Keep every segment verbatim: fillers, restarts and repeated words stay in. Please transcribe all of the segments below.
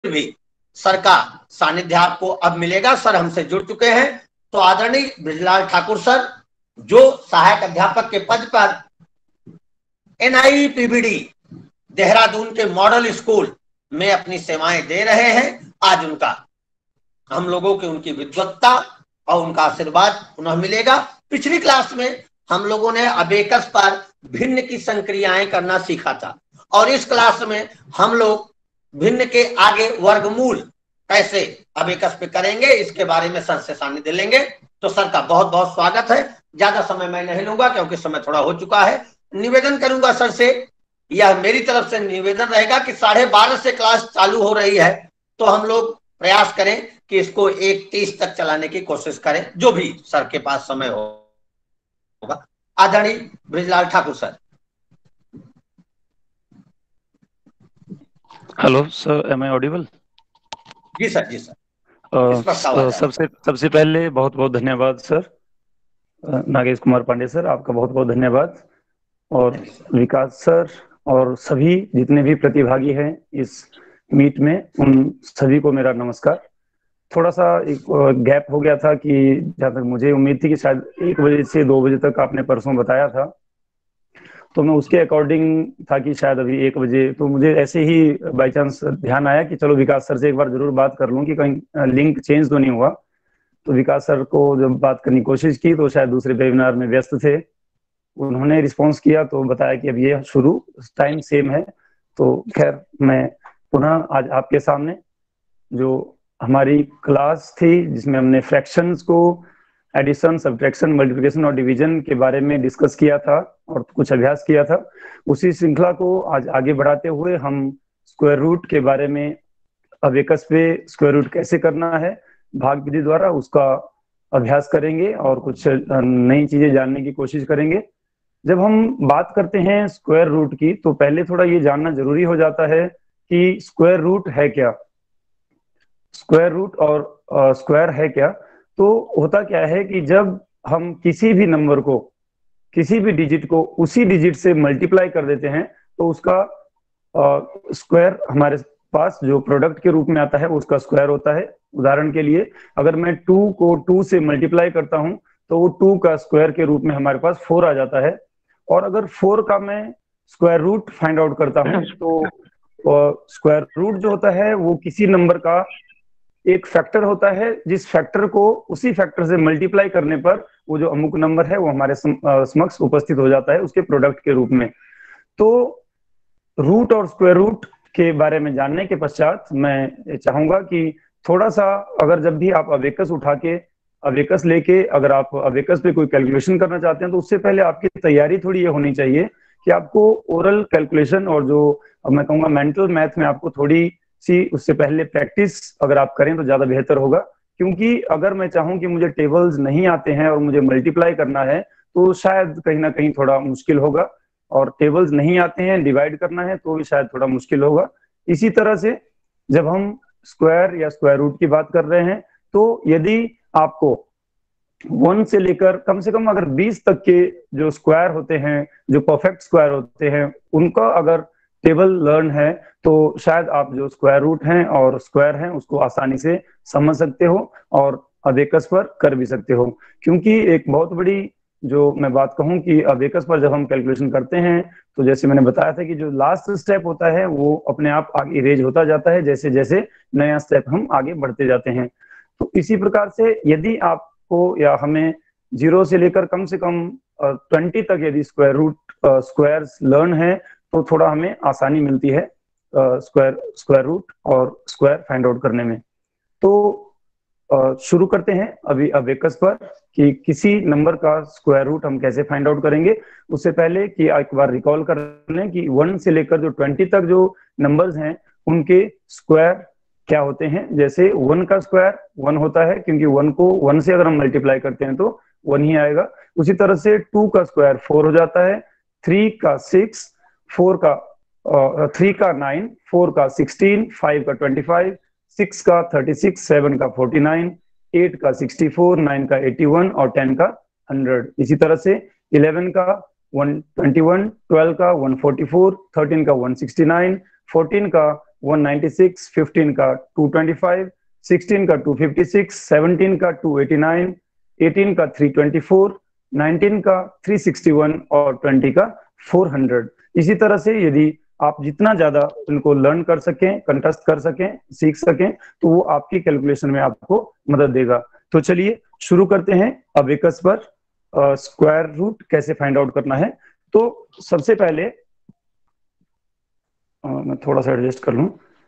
भी सर का सानिध्य आपको अब मिलेगा। सर हमसे जुड़ चुके हैं। तो आदरणीय बृजलाल ठाकुर सर, जो सहायक अध्यापक के पद पर N I P B D Dehradun के मॉडल स्कूल में अपनी सेवाएं दे रहे हैं, आज उनका हम लोगों की उनकी विद्वत्ता और उनका आशीर्वाद पुनः मिलेगा। पिछली क्लास में हम लोगों ने अबेकस पर भिन्न की संक्रियाएं करना सीखा था, और इस क्लास में हम लोग भिन्न के आगे वर्गमूल कैसे अबेकस पे करेंगे, इसके बारे में सर से सानिध्य लेंगे। तो सर का बहुत बहुत स्वागत है। ज्यादा समय मैं नहीं लूंगा क्योंकि समय थोड़ा हो चुका है। निवेदन करूंगा सर से, यह मेरी तरफ से निवेदन रहेगा कि साढ़े बारह से क्लास चालू हो रही है, तो हम लोग प्रयास करें कि इसको एक तीस तक चलाने की कोशिश करें, जो भी सर के पास समय होगा। आदरणीय Brijlal Thakur sir. Hello sir, am I audible? जी सर, जी सर। uh, सबसे सबसे पहले बहुत बहुत धन्यवाद सर, नागेश कुमार पांडे सर, आपका बहुत बहुत धन्यवाद। और विकास सर और सभी जितने भी प्रतिभागी हैं इस मीट में, उन सभी को मेरा नमस्कार। थोड़ा सा एक गैप हो गया था कि जहाँ तक मुझे उम्मीद थी कि शायद एक बजे से दो बजे तक आपने परसों बताया था, तो मैं उसके अकॉर्डिंग था कि शायद अभी एक बजे, तो मुझे ऐसे ही बाई चांस ध्यान आया कि चलो विकास सर से एक बार जरूर बात कर लूं कि कहीं लिंक चेंज तो नहीं हुआ। तो विकास सर को जब बात करने की कोशिश की तो शायद दूसरे वेबिनार में व्यस्त थे। उन्होंने रिस्पॉन्स किया तो बताया कि अब ये शुरू टाइम सेम है। तो खैर, मैं पुनः आज आपके सामने जो हमारी क्लास थी जिसमें हमने फ्रैक्शंस को एडिशन, सब्ट्रैक्शन, मल्टीप्लिकेशन और डिवीजन के बारे में डिस्कस किया था और कुछ अभ्यास किया था, उसी श्रृंखला को आज आगे बढ़ाते हुए हम स्क्वायर रूट के बारे में, अबेकस पे स्क्वायर रूट कैसे करना है भाग विधि द्वारा, उसका अभ्यास करेंगे और कुछ नई चीजें जानने की कोशिश करेंगे। जब हम बात करते हैं स्क्वायर रूट की तो पहले थोड़ा ये जानना जरूरी हो जाता है कि स्क्वायर रूट है क्या। स्क्वायर रूट और स्क्वायर है क्या, तो होता क्या है कि जब हम किसी भी नंबर को, किसी भी डिजिट को उसी डिजिट से मल्टीप्लाई कर देते हैं तो उसका स्क्वायर हमारे पास जो प्रोडक्ट के रूप में आता है उसका स्क्वायर होता है। उदाहरण के लिए, अगर मैं टू को टू से मल्टीप्लाई करता हूं तो वो टू का स्क्वायर के रूप में हमारे पास फोर आ जाता है। और अगर फोर का मैं स्क्वायर रूट फाइंड आउट करता हूं तो स्क्वायर रूट जो होता है वो किसी नंबर का एक फैक्टर होता है, जिस फैक्टर को उसी फैक्टर से मल्टीप्लाई करने पर वो जो अमुक नंबर है वो हमारे समक्ष उपस्थित हो जाता है उसके प्रोडक्ट के रूप में। तो रूट और स्क्वायर रूट के बारे में जानने के पश्चात मैं चाहूंगा कि थोड़ा सा, अगर जब भी आप अबेकस उठा के, अबेकस लेके अगर आप अबेकस पे कोई कैलकुलेशन करना चाहते हैं तो उससे पहले आपकी तैयारी थोड़ी ये होनी चाहिए कि आपको ओरल कैलकुलेशन और जो मैं कहूँगा मेंटल मैथ में आपको थोड़ी सी उससे पहले प्रैक्टिस अगर आप करें तो ज्यादा बेहतर होगा। क्योंकि अगर मैं चाहूं कि मुझे टेबल्स नहीं आते हैं और मुझे मल्टीप्लाई करना है तो शायद कहीं ना कहीं थोड़ा मुश्किल होगा, और टेबल्स नहीं आते हैं डिवाइड करना है तो भी शायद थोड़ा मुश्किल होगा। इसी तरह से जब हम स्क्वायर या स्क्वायर रूट की बात कर रहे हैं तो यदि आपको वन से लेकर कम से कम अगर बीस तक के जो स्क्वायर होते हैं, जो परफेक्ट स्क्वायर होते हैं, उनका अगर टेबल लर्न है तो शायद आप जो स्क्वायर रूट हैं और स्क्वायर हैं उसको आसानी से समझ सकते हो और अबेकस पर कर भी सकते हो। क्योंकि एक बहुत बड़ी जो मैं बात कहूं कि अबेकस पर जब हम कैलकुलेशन करते हैं तो जैसे मैंने बताया था कि जो लास्ट स्टेप होता है वो अपने आप आगे इरेज होता जाता है जैसे जैसे नया स्टेप हम आगे बढ़ते जाते हैं। तो इसी प्रकार से यदि आपको या हमें जीरो से लेकर कम से कम ट्वेंटी तक यदि स्क्वायर रूट स्क्वायर लर्न है तो थोड़ा हमें आसानी मिलती है स्क्वायर स्क्वायर रूट और स्क्वायर फाइंड आउट करने में। तो uh, शुरू करते हैं अभी अबेकस पर कि किसी नंबर का स्क्वायर रूट हम कैसे फाइंड आउट करेंगे। उससे पहले कि एक बार रिकॉल कर लें कि वन से लेकर जो ट्वेंटी तक जो नंबर्स हैं उनके स्क्वायर क्या होते हैं। जैसे वन का स्क्वायर वन होता है क्योंकि वन को वन से अगर हम मल्टीप्लाई करते हैं तो वन ही आएगा। उसी तरह से टू का स्क्वायर फोर हो जाता है, थ्री का सिक्स, फोर का थ्री का नाइन, फोर का सिक्सटीन, फाइव का ट्वेंटी फाइव, सिक्स का थर्टी सिक्स, सेवन का फोर्टी नाइन, एट का सिक्सटी फोर, नाइन का एटी वन और टेन का हंड्रेड। इसी तरह से इलेवन का वन ट्वेंटी वन, ट्वेल्व का वन फोर्टी फोर, थर्टीन का वन सिक्सटी नाइन, फोर्टीन का वन नाइंटी सिक्स, फिफ्टीन का टू ट्वेंटी फाइव, सिक्सटीन का टू फिफ्टी सिक्स, सेवनटीन का टू एटी नाइन, एटीन का थ्री ट्वेंटी फोर, नाइनटीन का three sixty one और twenty का four hundred. इसी तरह से यदि आप जितना ज्यादा इनको लर्न कर सकें, कंटेस्ट कर सकें, सीख सकें, तो वो आपकी कैलकुलेशन में आपको मदद देगा। तो चलिए शुरू करते हैं अबेकस पर स्क्वायर रूट कैसे फाइंड आउट करना है। तो सबसे पहले आ, मैं थोड़ा सा एडजस्ट कर लूं।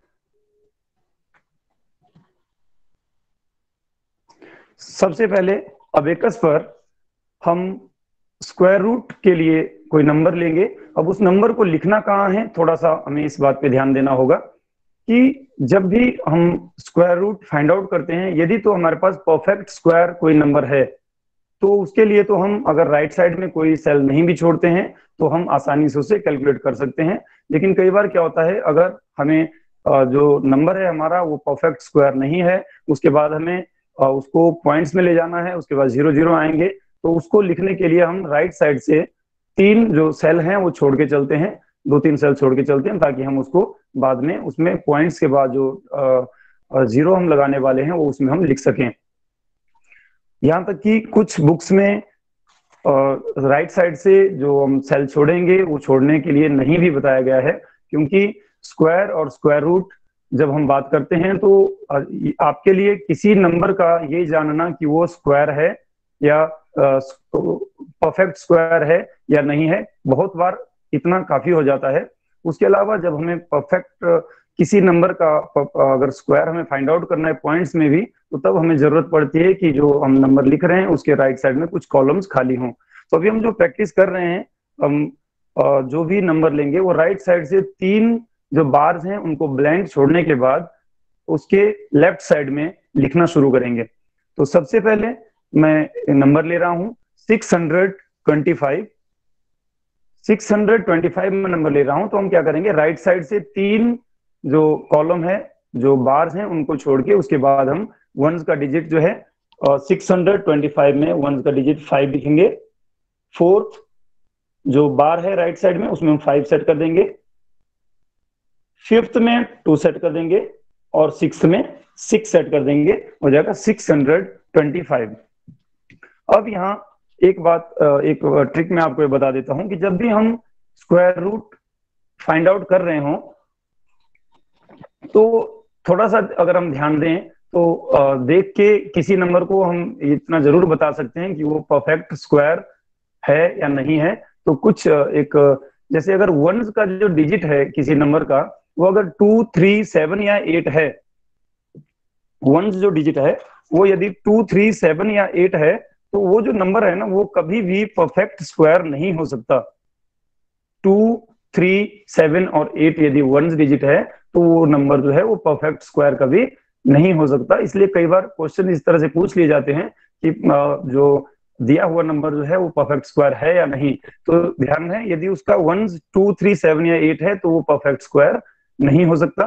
सबसे पहले अबेकस पर हम स्क्वायर रूट के लिए कोई नंबर लेंगे। अब उस नंबर को लिखना कहाँ है, थोड़ा सा हमें इस बात पे ध्यान देना होगा कि जब भी हम स्क्वायर रूट फाइंड आउट करते हैं, यदि तो हमारे पास परफेक्ट स्क्वायर कोई नंबर है, तो उसके लिए तो हम अगर राइट साइड में कोई सेल नहीं भी छोड़ते हैं तो हम आसानी से उसे कैलकुलेट कर सकते हैं। लेकिन कई बार क्या होता है, अगर हमें जो नंबर है हमारा वो परफेक्ट स्क्वायर नहीं है, उसके बाद हमें उसको पॉइंट्स में ले जाना है, उसके बाद जीरो जीरो आएंगे, तो उसको लिखने के लिए हम राइट साइड से तीन जो सेल हैं वो छोड़ के चलते हैं, दो तीन सेल छोड़ के चलते हैं, ताकि हम उसको बाद में उसमें पॉइंट्स के बाद जो जीरो हम लगाने वाले हैं वो उसमें हम लिख सकें। यहाँ तक कि कुछ बुक्स में राइट साइड से जो हम सेल छोड़ेंगे वो छोड़ने के लिए नहीं भी बताया गया है, क्योंकि स्क्वायर और स्क्वायर रूट जब हम बात करते हैं तो आपके लिए किसी नंबर का ये जानना कि वो स्क्वायर है या परफेक्ट स्क्वायर है या नहीं है, बहुत बार इतना काफी हो जाता है। उसके अलावा जब हमें परफेक्ट किसी नंबर का अगर स्क्वायर हमें फाइंड आउट करना है पॉइंट्स में भी, तो तब हमें जरूरत पड़ती है कि जो हम नंबर लिख रहे हैं उसके राइट साइड में कुछ कॉलम्स खाली हों। तो अभी हम जो प्रैक्टिस कर रहे हैं, हम जो भी नंबर लेंगे वो राइट साइड से तीन जो बार्स हैं उनको ब्लैंक छोड़ने के बाद उसके लेफ्ट साइड में लिखना शुरू करेंगे। तो सबसे पहले मैं नंबर ले रहा हूं six hundred twenty five. Six hundred twenty five में नंबर ले रहा हूं, तो हम क्या करेंगे, राइट साइड से तीन जो कॉलम है, जो बार्स हैं, उनको छोड़ के उसके बाद हम वंस का डिजिट जो है सिक्स हंड्रेड ट्वेंटी फाइव में वंस का डिजिट फाइव लिखेंगे। फोर्थ जो बार है राइट साइड में उसमें हम फाइव सेट कर देंगे, फिफ्थ में टू सेट कर देंगे और सिक्स में सिक्स सेट कर देंगे, हो जाएगा सिक्स हंड्रेड ट्वेंटी फाइव। अब यहाँ एक बात, एक ट्रिक मैं आपको बता देता हूं कि जब भी हम स्क्वायर रूट फाइंड आउट कर रहे हो तो थोड़ा सा अगर हम ध्यान दें तो देख के किसी नंबर को हम इतना जरूर बता सकते हैं कि वो परफेक्ट स्क्वायर है या नहीं है। तो कुछ एक, जैसे अगर वंस का जो डिजिट है किसी नंबर का, वो अगर टू थ्री सेवन या एट है, वंस जो डिजिट है वो यदि टू थ्री सेवन या एट है, तो वो जो नंबर है ना वो कभी भी परफेक्ट स्क्वायर नहीं हो सकता। टू थ्री सेवन और एट यदि वंस डिजिट है तो वो नंबर जो है वो परफेक्ट स्क्वायर कभी नहीं हो सकता। इसलिए कई बार क्वेश्चन इस तरह से पूछ लिए जाते हैं कि जो दिया हुआ नंबर जो है वो परफेक्ट स्क्वायर है या नहीं। तो ध्यान है, यदि उसका वंस टू थ्री सेवन या एट है तो वो परफेक्ट स्क्वायर नहीं हो सकता,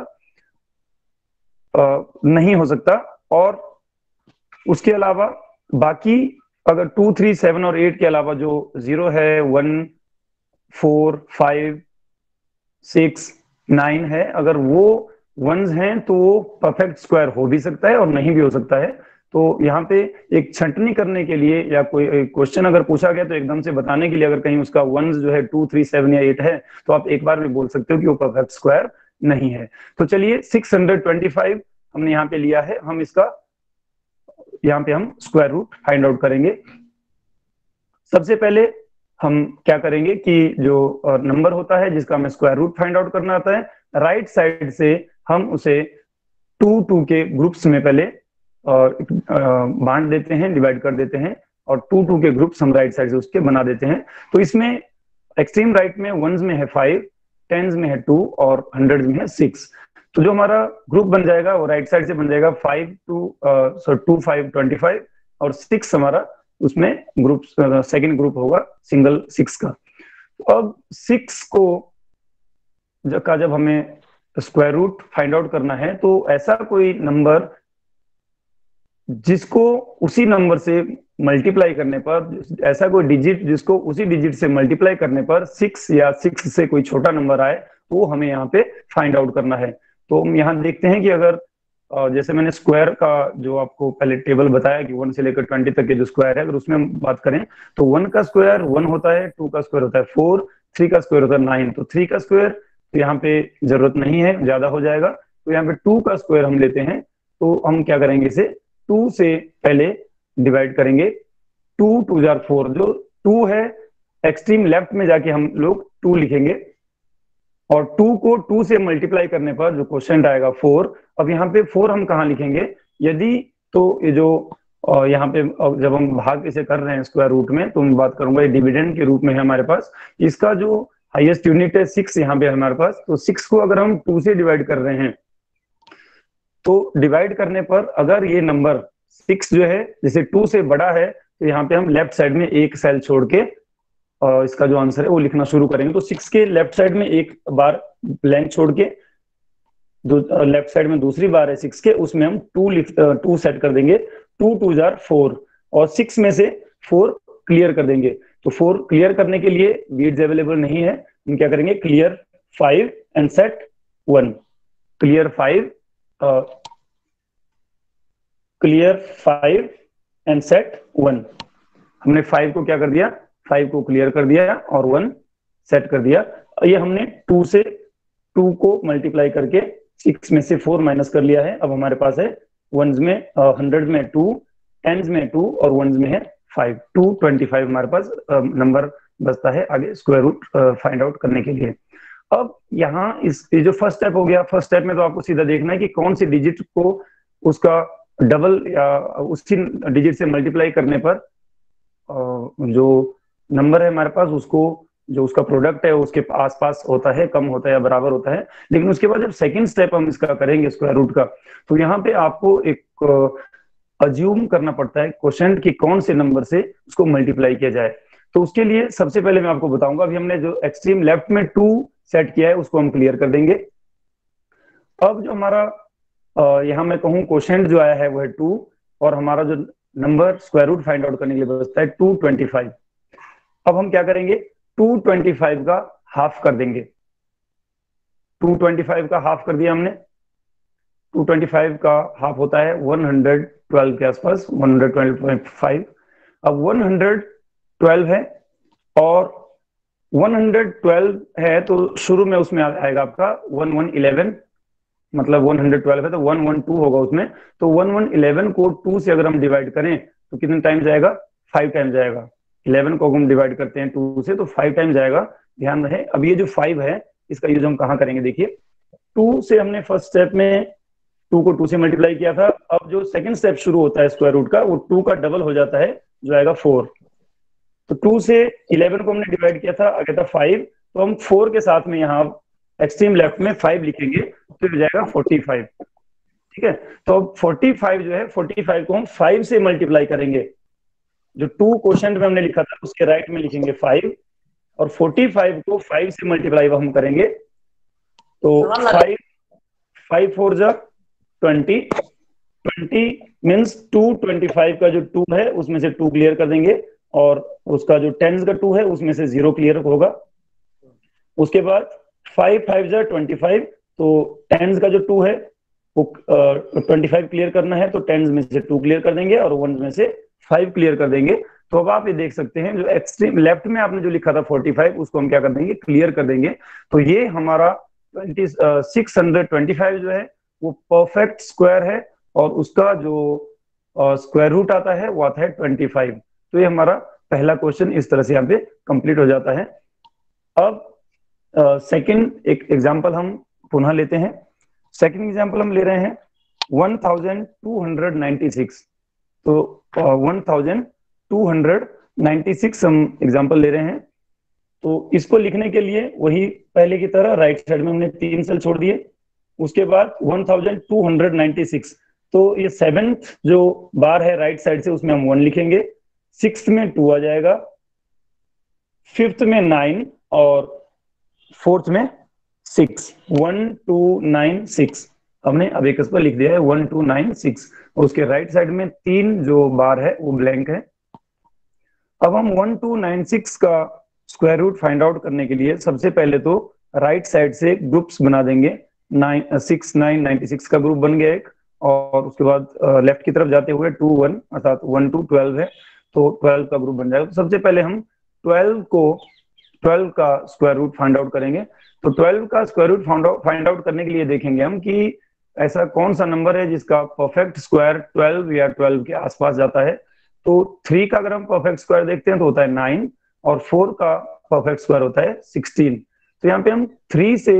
आ, नहीं हो सकता। और उसके अलावा बाकी अगर टू थ्री सेवन और एट के अलावा जो जीरो है, one four five six nine है, अगर वो वंस हैं तो वो परफेक्ट स्क्वायर हो भी सकता है और नहीं भी हो सकता है। तो यहाँ पे एक छंटनी करने के लिए या कोई क्वेश्चन अगर पूछा गया तो एकदम से बताने के लिए, अगर कहीं उसका वंस जो है टू थ्री सेवन या एट है तो आप एक बार भी बोल सकते हो कि वो परफेक्ट स्क्वायर नहीं है। तो चलिए सिक्स हंड्रेड ट्वेंटी फाइव हमने यहाँ पे लिया है, हम इसका यहाँ पे हम स्क्वायर रूट फाइंड आउट करेंगे। सबसे पहले हम क्या करेंगे कि जो नंबर होता है जिसका हमें स्क्वायर रूट फाइंड आउट करना आता है, राइट साइड से हम उसे टू टू के ग्रुप्स में पहले बांट देते हैं, डिवाइड कर देते हैं, और टू टू के ग्रुप्स हम राइट साइड से उसके बना देते हैं। तो इसमें एक्सट्रीम राइट में वंस में है फाइव, टेंस में है टू और हंड्रेड में है सिक्स। तो जो हमारा ग्रुप बन जाएगा वो राइट साइड से बन जाएगा five two so two five twenty five, और सिक्स हमारा उसमें ग्रुप सेकंड ग्रुप होगा सिंगल सिक्स का। तो अब सिक्स को जब का जब हमें स्क्वायर रूट फाइंड आउट करना है तो ऐसा कोई नंबर जिसको उसी नंबर से मल्टीप्लाई करने पर, ऐसा कोई डिजिट जिसको उसी डिजिट से मल्टीप्लाई करने पर सिक्स या सिक्स से कोई छोटा नंबर आए, वो हमें यहाँ पे फाइंड आउट करना है। तो हम यहाँ देखते हैं कि अगर जैसे मैंने स्क्वायर का जो आपको पहले टेबल बताया कि वन से लेकर ट्वेंटी तक के जो स्क्वायर है, अगर उसमें हम बात करें तो वन का स्क्वायर वन होता है, टू का स्क्वायर होता है फोर, थ्री का स्क्वायर होता है नाइन। तो थ्री का स्क्वायर तो यहाँ पे जरूरत नहीं है, ज्यादा हो जाएगा। तो यहाँ पे टू का स्क्वायर हम लेते हैं, तो हम क्या करेंगे, इसे टू से पहले डिवाइड करेंगे। टू टू जार फोर, जो टू है एक्सट्रीम लेफ्ट में जाके हम लोग टू लिखेंगे, और टू को टू से मल्टीप्लाई करने पर जो क्वेश्चन आएगा फोर। अब यहाँ पे फोर हम कहाँ लिखेंगे, यदि तो ये जो यहाँ पे जब हम भाग इसे कर रहे हैं स्क्वायर रूट में, तो मैं बात करूंगा ये डिविडेंड के रूप में है हमारे पास। इसका जो हाईएस्ट यूनिट है सिक्स यहाँ पे हमारे पास, तो सिक्स को अगर हम टू से डिवाइड कर रहे हैं, तो डिवाइड करने पर अगर ये नंबर सिक्स जो है जैसे टू से बड़ा है, तो यहाँ पे हम लेफ्ट साइड में एक सेल छोड़ के और इसका जो आंसर है वो लिखना शुरू करेंगे। तो सिक्स के लेफ्ट साइड में एक बार ब्लैंक छोड़ के लेफ्ट साइड में दूसरी बार है सिक्स के, उसमें हम टू लिख टू सेट कर देंगे। टू टू जार फोर, और सिक्स में से फोर क्लियर कर देंगे। तो फोर क्लियर करने के लिए बीट्स अवेलेबल नहीं है, हम क्या करेंगे, clear five and set one. Clear five clear five and set one. हमने फाइव को क्या कर दिया, फाइव को क्लियर कर दिया और वन सेट कर दिया। ये हमने टू से टू को मल्टीप्लाई करके सिक्स में से फोर माइनस कर लिया है। अब हमारे पास है वंस में हंड्रेड में टू, टेंस में टू और वंस में है फाइव। टू ट्वेंटी फाइव हमारे पास नंबर बचता है आगे स्क्वायर रूट फाइंड आउट करने के लिए। अब यहाँ इस ये जो फर्स्ट स्टेप हो गया, फर्स्ट स्टेप में तो आपको सीधा देखना है कि कौन सी डिजिट को उसका डबल या उसी डिजिट से मल्टीप्लाई करने पर जो नंबर है हमारे पास, उसको जो उसका प्रोडक्ट है उसके आसपास होता है, कम होता है या बराबर होता है। लेकिन उसके बाद जब सेकंड स्टेप हम इसका करेंगे स्क्वायर रूट का, तो यहाँ पे आपको एक अज्यूम करना पड़ता है क्वेश्चन कि कौन से नंबर से उसको मल्टीप्लाई किया जाए। तो उसके लिए सबसे पहले मैं आपको बताऊंगा, अभी हमने जो एक्सट्रीम लेफ्ट में टू सेट किया है उसको हम क्लियर कर देंगे। अब जो हमारा यहाँ मैं कहूँ क्वेश्चन जो आया है वो है टू, और हमारा जो number square root find out करने के लिए बचता है टू ट्वेंटी फाइव। अब हम क्या करेंगे, टू ट्वेंटी फाइव का हाफ कर देंगे। टू ट्वेंटी फाइव का हाफ कर दिया हमने। टू ट्वेंटी फाइव का हाफ होता है वन हंड्रेड ट्वेल्व के आसपास, one hundred twelve point five. अब वन हंड्रेड ट्वेल्व है और वन हंड्रेड ट्वेल्व है तो शुरू में उसमें आएगा आपका वन वन इलेवन, मतलब वन हंड्रेड ट्वेल्व है तो वन वन टू होगा उसमें। तो वन वन इलेवन को टू से अगर हम डिवाइड करें तो कितने टाइम जाएगा, फाइव टाइम जाएगा। इलेवन को हम डिवाइड करते हैं टू से तो फाइव टाइम जाएगा, ध्यान रहे। अब ये जो फाइव है इसका यूज हम कहाँ करेंगे, देखिए टू से हमने फर्स्ट स्टेप में टू को टू से मल्टीप्लाई किया था। अब जो सेकंड स्टेप शुरू होता है स्क्वायर रूट का, वो टू का डबल हो जाता है जो आएगा फोर। तो टू से इलेवन को हमने डिवाइड किया था, आगे था फाइव, तो हम फोर के साथ में यहाँ एक्सट्रीम लेफ्ट में फाइव लिखेंगे तो हो जाएगा फोर्टी फाइव। ठीक है, तो अब फोर्टी फाइव जो है, फोर्टी फाइव को हम फाइव से मल्टीप्लाई करेंगे। जो टू क्वेश्चन में हमने लिखा था उसके राइट में लिखेंगे फाइव, और फोर्टी फाइव को फाइव से मल्टीप्लाई हम करेंगे तो फाइव फाइव फोर जा twenty, twenty means two twenty five का जो टू है उसमें से टू क्लियर कर देंगे, और उसका जो टेंस का टू है उसमें से जीरो क्लियर होगा। उसके बाद फाइव फाइव जा ट्वेंटी फाइव, तो टेंस का जो टू है वो ट्वेंटी फाइव क्लियर करना है तो टेंस में से टू क्लियर कर देंगे और वन में से फाइव क्लियर कर देंगे। तो अब आप ये देख सकते हैं जो एक्सट्रीम लेफ्ट में आपने जो लिखा था फोर्टी फाइव, उसको हम क्या कर देंगे, क्लियर कर देंगे। तो ये हमारा सिक्स हंड्रेड ट्वेंटी फाइव जो है वो परफेक्ट स्क्वायर है, और उसका जो स्क्वायर रूट आता है वो आता है ट्वेंटी फाइव। तो ये हमारा पहला क्वेश्चन इस तरह से यहाँ पे कंप्लीट हो जाता है। अब सेकंड uh, एक एग्जांपल हम पुनः लेते हैं। सेकंड एग्जांपल हम ले रहे हैं one thousand two hundred ninety six. तो one thousand two hundred ninety six हम एग्जांपल ले रहे हैं। तो इसको लिखने के लिए वही पहले की तरह राइट साइड में हमने तीन सेल छोड़ दिए। उसके बाद one thousand two hundred ninety six, तो ये सेवेंथ जो बार है राइट साइड से उसमें हम वन लिखेंगे, सिक्स्थ में टू आ जाएगा, फिफ्थ में नाइन और फोर्थ में six. One two nine six हमने अब एक पर लिख दिया है वन टू नाइन सिक्स, और उसके राइट साइड में तीन जो बार है वो ब्लैंक है। अब हम वन टू नाइन सिक्स का स्क्वायर रूट फाइंड आउट करने के लिए सबसे पहले तो राइट साइड से ग्रुप्स बना देंगे। Nine six nine ninety six का ग्रुप बन गया एक, और उसके बाद लेफ्ट की तरफ जाते हुए टू वन अर्थात वन टू ट्वेल्व है, तो ट्वेल्व का ग्रुप बन जाएगा। तो सबसे पहले हम ट्वेल्व को ट्वेल्व का स्क्वायर रूट फाइंड आउट करेंगे। तो ट्वेल्व का स्क्वायर रूट फाइंड आउट करने के लिए देखेंगे हम कि ऐसा कौन सा नंबर है जिसका परफेक्ट स्क्वायर ट्वेल्व या ट्वेल्व के आसपास जाता है। तो थ्री का अगर हम परफेक्ट स्क्वायर देखते हैं तो होता है नाइन, और फोर का परफेक्ट स्क्वायर होता है सिक्सटीन। तो यहाँ पे हम थ्री से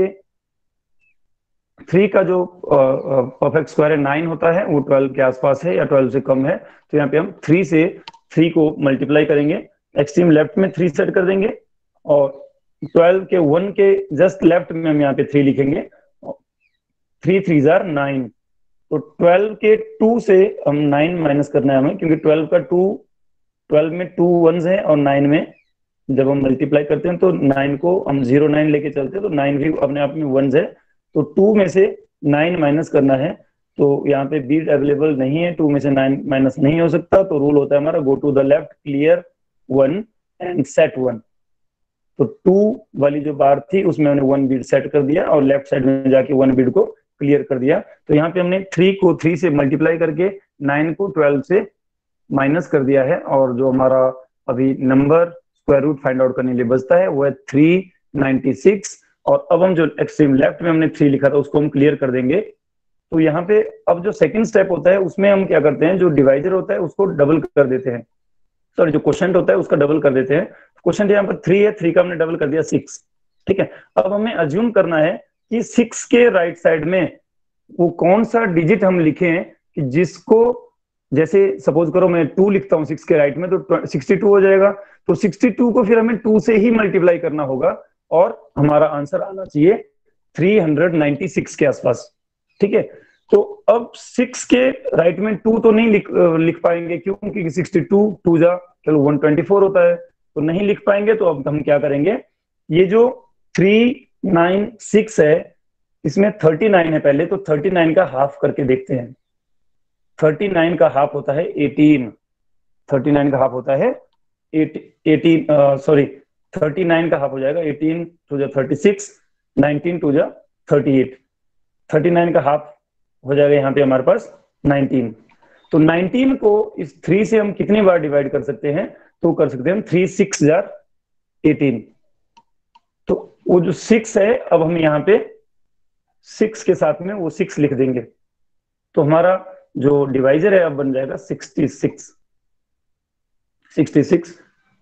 थ्री का जो परफेक्ट स्क्वायर है नाइन होता है, वो ट्वेल्व के आसपास है या ट्वेल्व से कम है। तो यहाँ पे हम थ्री से थ्री को मल्टीप्लाई करेंगे, एक्सट्रीम लेफ्ट में थ्री सेट कर देंगे, और ट्वेल्व के वन के जस्ट लेफ्ट में हम यहाँ पे थ्री लिखेंगे। थ्री थ्री जार नाइन। तो ट्वेल्व के टू से हम नाइन माइनस करना है हमें, क्योंकि ट्वेल्व का टू ट्वेल्व में टू वंस है, और नाइन में जब हम मल्टीप्लाई करते हैं तो नाइन को हम जीरो नाइन लेके चलते हैं, तो नाइन भी अपने आप में वंस है। तो टू में से नाइन माइनस करना है, तो यहाँ पे बीट अवेलेबल नहीं है, टू में से नाइन माइनस नहीं हो सकता। तो रूल होता है हमारा go to the left, clear one and set one. तो टू वाली जो बार थी उसमें हमने वन बीट सेट कर दिया और लेफ्ट साइड में जाके वन बीट को क्लियर कर दिया। तो यहाँ पे हमने थ्री को थ्री से मल्टीप्लाई करके नाइन को ट्वेल्व से माइनस कर दिया है, और जो हमारा अभी number square root find out करने के लिए बचता है वो है थ्री नाइनटी सिक्स। और अब हम जो एक्सट्रीम लेफ्ट में हमने थ्री लिखा था उसको हम क्लियर कर देंगे। तो यहाँ पे अब जो सेकंड स्टेप होता है उसमें हम क्या करते हैं, जो डिवाइजर होता है उसको डबल कर देते हैं, सॉरी जो क्वोशंट होता है उसका डबल कर देते हैं। क्वोशंट यहाँ पर थ्री है, थ्री का हमने डबल कर दिया सिक्स, ठीक है। अब हमें अज्यूम करना है कि सिक्स के राइट साइड में वो कौन सा डिजिट हम लिखें कि जिसको, जैसे सपोज करो मैं टू लिखता हूँ सिक्स के राइट में तो सिक्सटी टू हो जाएगा। तो सिक्सटी टू को फिर हमें टू से ही मल्टीप्लाई करना होगा और हमारा आंसर आना चाहिए थ्री नाइनटी सिक्स के आसपास, ठीक है। तो अब सिक्स के राइट में टू तो नहीं लिख लिख पाएंगे, क्योंकि सिक्सटी टू टू जा चलो वन ट्वेंटी फोर होता है, तो नहीं लिख पाएंगे। तो अब हम क्या करेंगे, ये जो थ्री नाइन सिक्स है इसमें थर्टी नाइन है पहले, तो थर्टी नाइन का हाफ करके देखते हैं। थर्टी नाइन का हाफ होता है एटीन, थर्टी नाइन का हाफ होता है एटीन, सॉरी थर्टी नाइन का हाफ हो जाएगा एटीन टू जा थर्टी सिक्स, नाइनटीन टू जा थर्टी एट, थर्टी नाइन का हाफ हो जाएगा यहाँ पे हमारे पास नाइनटीन। तो नाइनटीन को इस थ्री से हम कितनी बार डिवाइड कर सकते हैं, तो कर सकते हैं हम थ्री सिक्स जार एटीन। तो वो जो सिक्स है अब हम यहाँ पे सिक्स के साथ में वो सिक्स लिख देंगे, तो हमारा जो डिवाइजर है अब बन जाएगा सिक्सटी सिक्स, सिक्सटी सिक्स।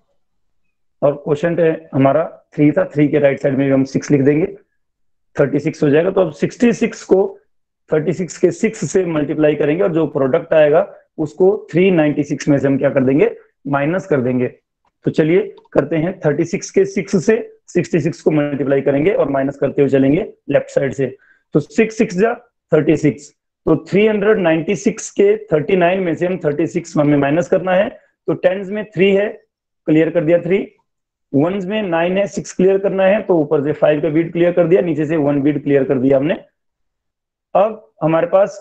और क्वोशंट है हमारा थ्री था, थ्री के राइट साइड में भी हम सिक्स लिख देंगे, थर्टी सिक्स हो जाएगा। तो अब सिक्सटी सिक्स को थर्टी सिक्स के सिक्स से मल्टीप्लाई करेंगे और जो प्रोडक्ट आएगा उसको थ्री नाइनटी सिक्स में से हम क्या कर देंगे, माइनस कर देंगे। तो चलिए करते हैं, थर्टी सिक्स के सिक्स से सिक्सटी सिक्स को मल्टीप्लाई करेंगे और माइनस करते हुए चलेंगे लेफ्ट साइड से। तो सिक्स सिक्स जा थर्टी सिक्स, तो थ्री नाइनटी सिक्स के थर्टी नाइन में से हम थर्टी सिक्स हमें माइनस करना है। तो टेंस में थ्री है, क्लियर कर दिया थ्री, वंस में नाइन है, सिक्स क्लियर करना है, तो ऊपर से फाइव का बीट क्लियर कर दिया, नीचे से वन बीट क्लियर कर दिया हमने। अब हमारे पास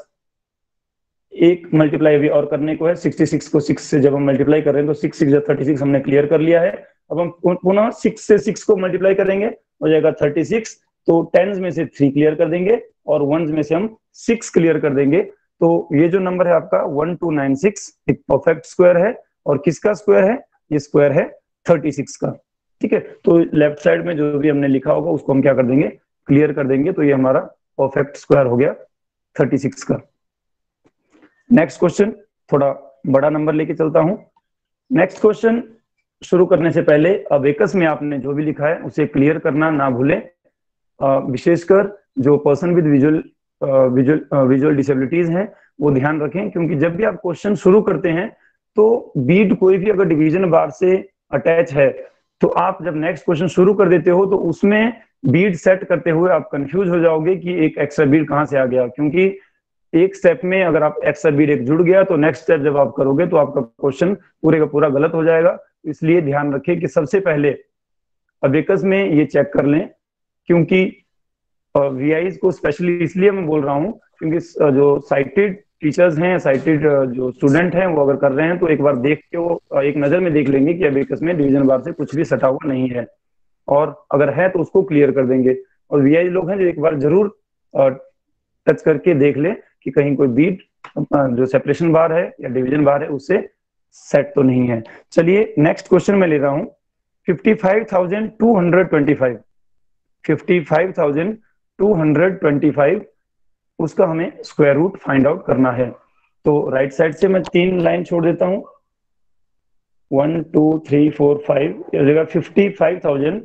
एक मल्टीप्लाई भी और करने को है, सिक्सटी सिक्स को सिक्स से जब हम मल्टीप्लाई कर रहे हैं तो सिक्स सिक्स थर्टी सिक्स हमने क्लियर कर लिया है। अब हम पुनः सिक्स से सिक्स को मल्टीप्लाई करेंगे, हो जाएगा थर्टी सिक्स। तो टेंस में से थ्री क्लियर कर देंगे और वंस में से हम सिक्स क्लियर कर देंगे। तो ये जो नंबर है आपका वन टू नाइन सिक्स एक परफेक्ट स्क्वायर है, और किसका स्क्वायर है, ये स्क्वायर है थर्टी सिक्स का, ठीक है। तो लेफ्ट साइड में जो भी हमने लिखा होगा उसको हम क्या कर देंगे, क्लियर कर देंगे। तो ये हमारा परफेक्ट स्क्वायर हो गया थर्टी सिक्स का। नेक्स्ट क्वेश्चन, थोड़ा बड़ा नंबर लेके चलता हूं। नेक्स्ट क्वेश्चन शुरू करने से पहले अबेकस में आपने जो भी लिखा है उसे क्लियर करना ना भूलें, विशेषकर जो person with visual visual visual disabilities हैं वो ध्यान रखें, क्योंकि जब भी आप क्वेश्चन शुरू करते हैं तो बीट कोई भी अगर डिवीजन बार से अटैच है तो आप जब नेक्स्ट क्वेश्चन शुरू कर देते हो तो उसमें बीट सेट करते हुए आप कंफ्यूज हो जाओगे कि एक एक्स्ट्रा बीट कहां से आ गया, क्योंकि एक स्टेप में अगर आप एक्स्ट्रा बीट एक जुड़ गया तो नेक्स्ट स्टेप जब आप करोगे तो आपका क्वेश्चन पूरे का पूरा गलत हो जाएगा। इसलिए ध्यान रखें कि सबसे पहले अबेकस में ये चेक कर लें, क्योंकि वीआईज को स्पेशली इसलिए मैं बोल रहा हूँ क्योंकि जो साइटेड टीचर्स हैं, साइटेड जो स्टूडेंट हैं वो अगर कर रहे हैं तो एक बार देख के वो एक नजर में देख लेंगे कि अबेकस में डिवीजन बार से कुछ भी सटा हुआ नहीं है, और अगर है तो उसको क्लियर कर देंगे। और वीआई लोग हैं जो एक बार जरूर टच करके देख ले कि कहीं कोई बीट जो सेपरेशन बार है या डिवीजन बार है उससे सेट तो नहीं है। चलिए नेक्स्ट क्वेश्चन में ले रहा हूं fifty five thousand two hundred twenty five fifty five thousand two hundred twenty five उसका हमें स्क्वायर रूट फाइंड आउट करना है। तो राइट साइड से मैं तीन लाइन छोड़ देता हूं, one two three four five, यह जगह fifty five thousand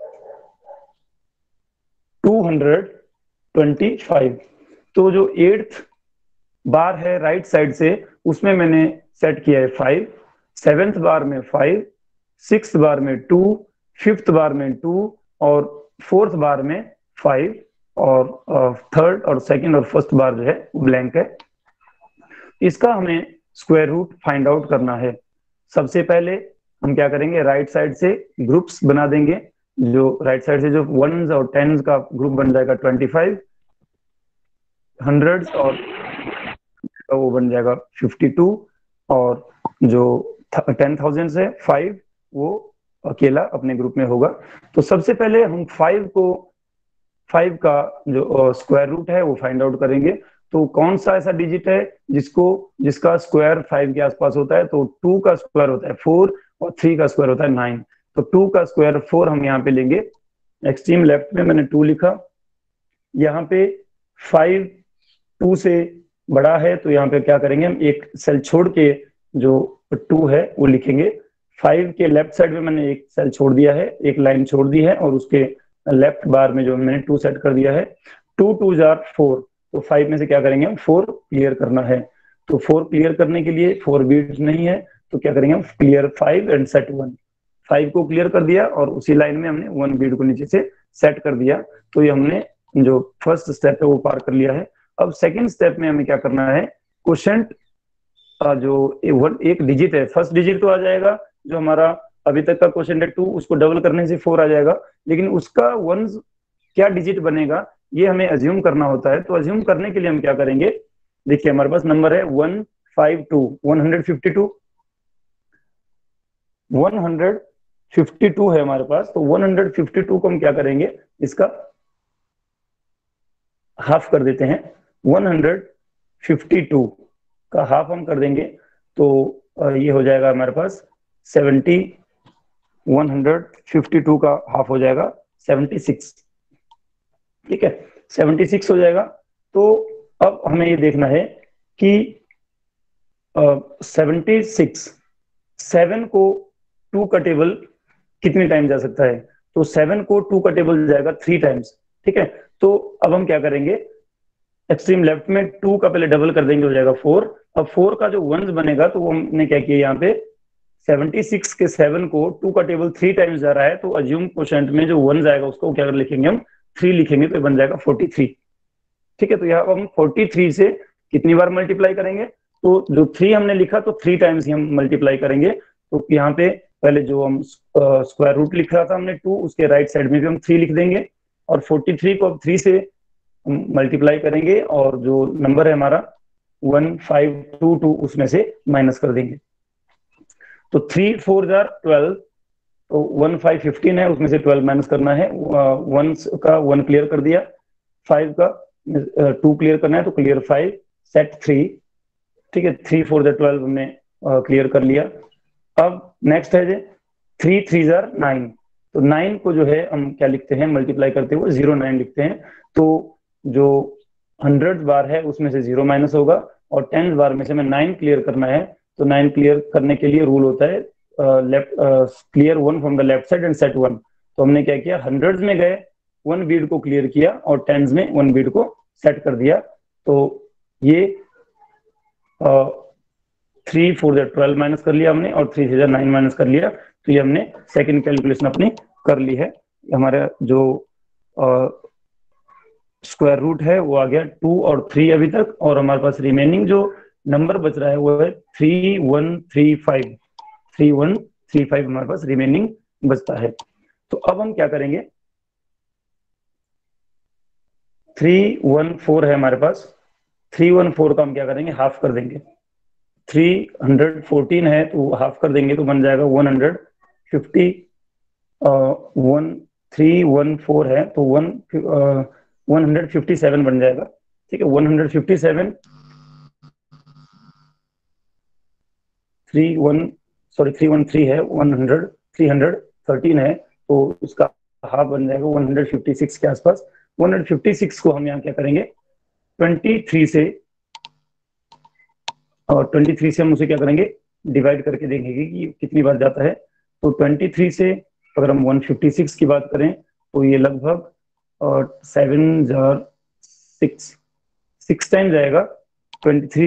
two hundred twenty five. तो जो एट्थ बार है राइट साइड से उसमें मैंने सेट किया है फाइव, सेवेंथ बार में फाइव, सिक्स बार में टू, फिफ्थ बार में टू और फोर्थ बार में फाइव और थर्ड और सेकंड और फर्स्ट बार जो है ब्लैंक है। इसका हमें स्क्वायर रूट फाइंड आउट करना है। सबसे पहले हम क्या करेंगे, राइट साइड से ग्रुप्स बना देंगे। जो राइट साइड से जो वंस और टेंस का ग्रुप बन जाएगा ट्वेंटी फाइव, हंड्रेड्स और वो बन जाएगा फिफ्टी टू और जो टेन थाउजेंड से फाइव वो अकेला अपने ग्रुप में होगा। तो सबसे पहले हम फाइव को फाइव का जो स्क्वायर रूट है वो फाइंड आउट करेंगे। तो कौन सा ऐसा डिजिट है जिसको जिसका स्क्वायर फाइव के आसपास होता है? तो टू का स्क्वायर होता है फोर और थ्री का स्क्वायर होता है नाइन। तो टू का स्क्वायर फोर हम यहाँ पे लेंगे, एक्सट्रीम लेफ्ट में मैंने टू लिखा। यहाँ पे फाइव टू से बड़ा है तो यहाँ पे क्या करेंगे, हम एक सेल छोड़ के जो टू है वो लिखेंगे। फाइव के लेफ्ट साइड में मैंने एक सेल छोड़ दिया है, एक लाइन छोड़ दी है और उसके लेफ्ट बार में जो मैंने टू सेट कर दिया है। टू टू जार फोर, तो फाइव में से क्या करेंगे हम, फोर क्लियर करना है। तो फोर क्लियर करने के लिए फोर बीट्स नहीं है तो क्या करेंगे हम, clear five and set one. Five को क्लियर कर दिया और उसी लाइन में हमने वन बीट को नीचे से सेट कर दिया। तो ये हमने जो फर्स्ट स्टेप है वो पार कर लिया है। अब सेकेंड स्टेप में हमें क्या करना है, क्वोशेंट जो एक डिजिट है, फर्स्ट डिजिट तो आ जाएगा जो हमारा अभी तक का क्वोशेंट है टू, उसको डबल करने से फोर आ जाएगा, लेकिन उसका वन क्या डिजिट बनेगा ये हमें अज्यूम करना होता है। तो अज्यूम करने के लिए हम क्या करेंगे, देखिए हमारे पास नंबर है one five two, one hundred fifty two, one hundred fifty two है हमारे पास। तो वन हंड्रेड फिफ्टी टू को हम क्या करेंगे, इसका हाफ कर देते हैं। वन हंड्रेड फिफ्टी टू का हाफ हम कर देंगे तो ये हो जाएगा हमारे पास seventy, one hundred fifty two का हाफ हो जाएगा सेवेंटी सिक्स, ठीक है, सेवेंटी सिक्स हो जाएगा। तो अब हमें ये देखना है कि सेवेंटी सिक्स, सेवन को टू का टेबल कितने टाइम जा सकता है? तो सेवन को टू का टेबल जाएगा थ्री टाइम्स, ठीक है। तो अब हम क्या करेंगे, एक्सट्रीम लेफ्ट में टू का पहले डबल कर देंगे, हो जाएगा फोर। अब फोर का जो वंस बनेगा तो वो हमने क्या किया, यहाँ पे सेवेंटी सिक्स के सेवन को टू का टेबल थ्री टाइम्स जा रहा है तो अज्यूम क्वोशेंट में जो वन आएगा उसको क्या लिखेंगे हम, थ्री लिखेंगे तो बन जाएगा फोर्टी थ्री, ठीक है। तो यहाँ हम फोर्टी थ्री से कितनी बार मल्टीप्लाई करेंगे, तो जो थ्री हमने लिखा तो थ्री टाइम्स ही हम मल्टीप्लाई करेंगे। तो यहाँ पे पहले जो हम स्क्वायर रूट लिख रहा था हमने टू, उसके राइट साइड में भी हम थ्री लिख देंगे और फोर्टी थ्री को अब थ्री से मल्टीप्लाई करेंगे और जो नंबर है हमारा वन फाइव टू टू उसमें से माइनस कर देंगे। तो थ्री फोर जार ट्वेल्व, तो वन फाइव फिफ्टीन है उसमें से ट्वेल्व माइनस करना है। वन का वन क्लियर कर दिया, फाइव का टू क्लियर करना है तो क्लियर फाइव, सेट थ्री, ठीक है। थ्री फोर जार ट्वेल्व हमने क्लियर कर लिया। अब नेक्स्ट है थ्री थ्री जार नाइन, तो नाइन को जो है हम क्या लिखते हैं, मल्टीप्लाई करते हुए जीरो नाइन लिखते हैं। तो जो हंड्रेड बार है उसमें से जीरो माइनस होगा और टेन बार में से हमें नाइन क्लियर करना है। तो नाइन क्लियर करने के लिए रूल होता है left clear one from the left side and set one. तो हमने क्या किया, हंड्रेड्स में गए, वन बीट को क्लियर किया और टेंस में वन बीट को सेट कर दिया। तो ये थ्री फोर जार ट्वेल्व माइनस कर लिया हमने और थ्री थ्री जार नाइन माइनस कर लिया। तो ये हमने सेकेंड कैलकुलेशन अपनी कर ली है। हमारा जो स्क्वायर रूट है वो आ गया टू और थ्री अभी तक, और हमारे पास रिमेनिंग जो नंबर बच रहा है वो है three one three five, three one three five हमारे पास रिमेनिंग बचता है। तो अब हम क्या करेंगे, थ्री वन फोर है हमारे पास, थ्री वन फोर का हम क्या करेंगे, हाफ कर देंगे। थ्री हंड्रेड फोर्टीन है तो हाफ कर देंगे तो बन जाएगा one hundred fifty, one three one four है तो one one hundred fifty seven बन जाएगा। ठीक है, one hundred fifty seven three one sorry three one three है, one hundred three hundred thirteen है, तो उसका हाफ बन जाएगा वन हंड्रेड फिफ्टी सिक्स के आसपास। वन हंड्रेड फिफ्टी सिक्स को हम यहाँ क्या करेंगे, ट्वेंटी थ्री से और ट्वेंटी थ्री से हम उसे क्या करेंगे, डिवाइड करके देखेंगे कि कितनी बार जाता है। तो ट्वेंटी थ्री से अगर हम वन फिफ्टी सिक्स की बात करें तो ये लगभग और सेवन जार सिक्स सिक्स टाइम जाएगा, ट्वेंटी थ्री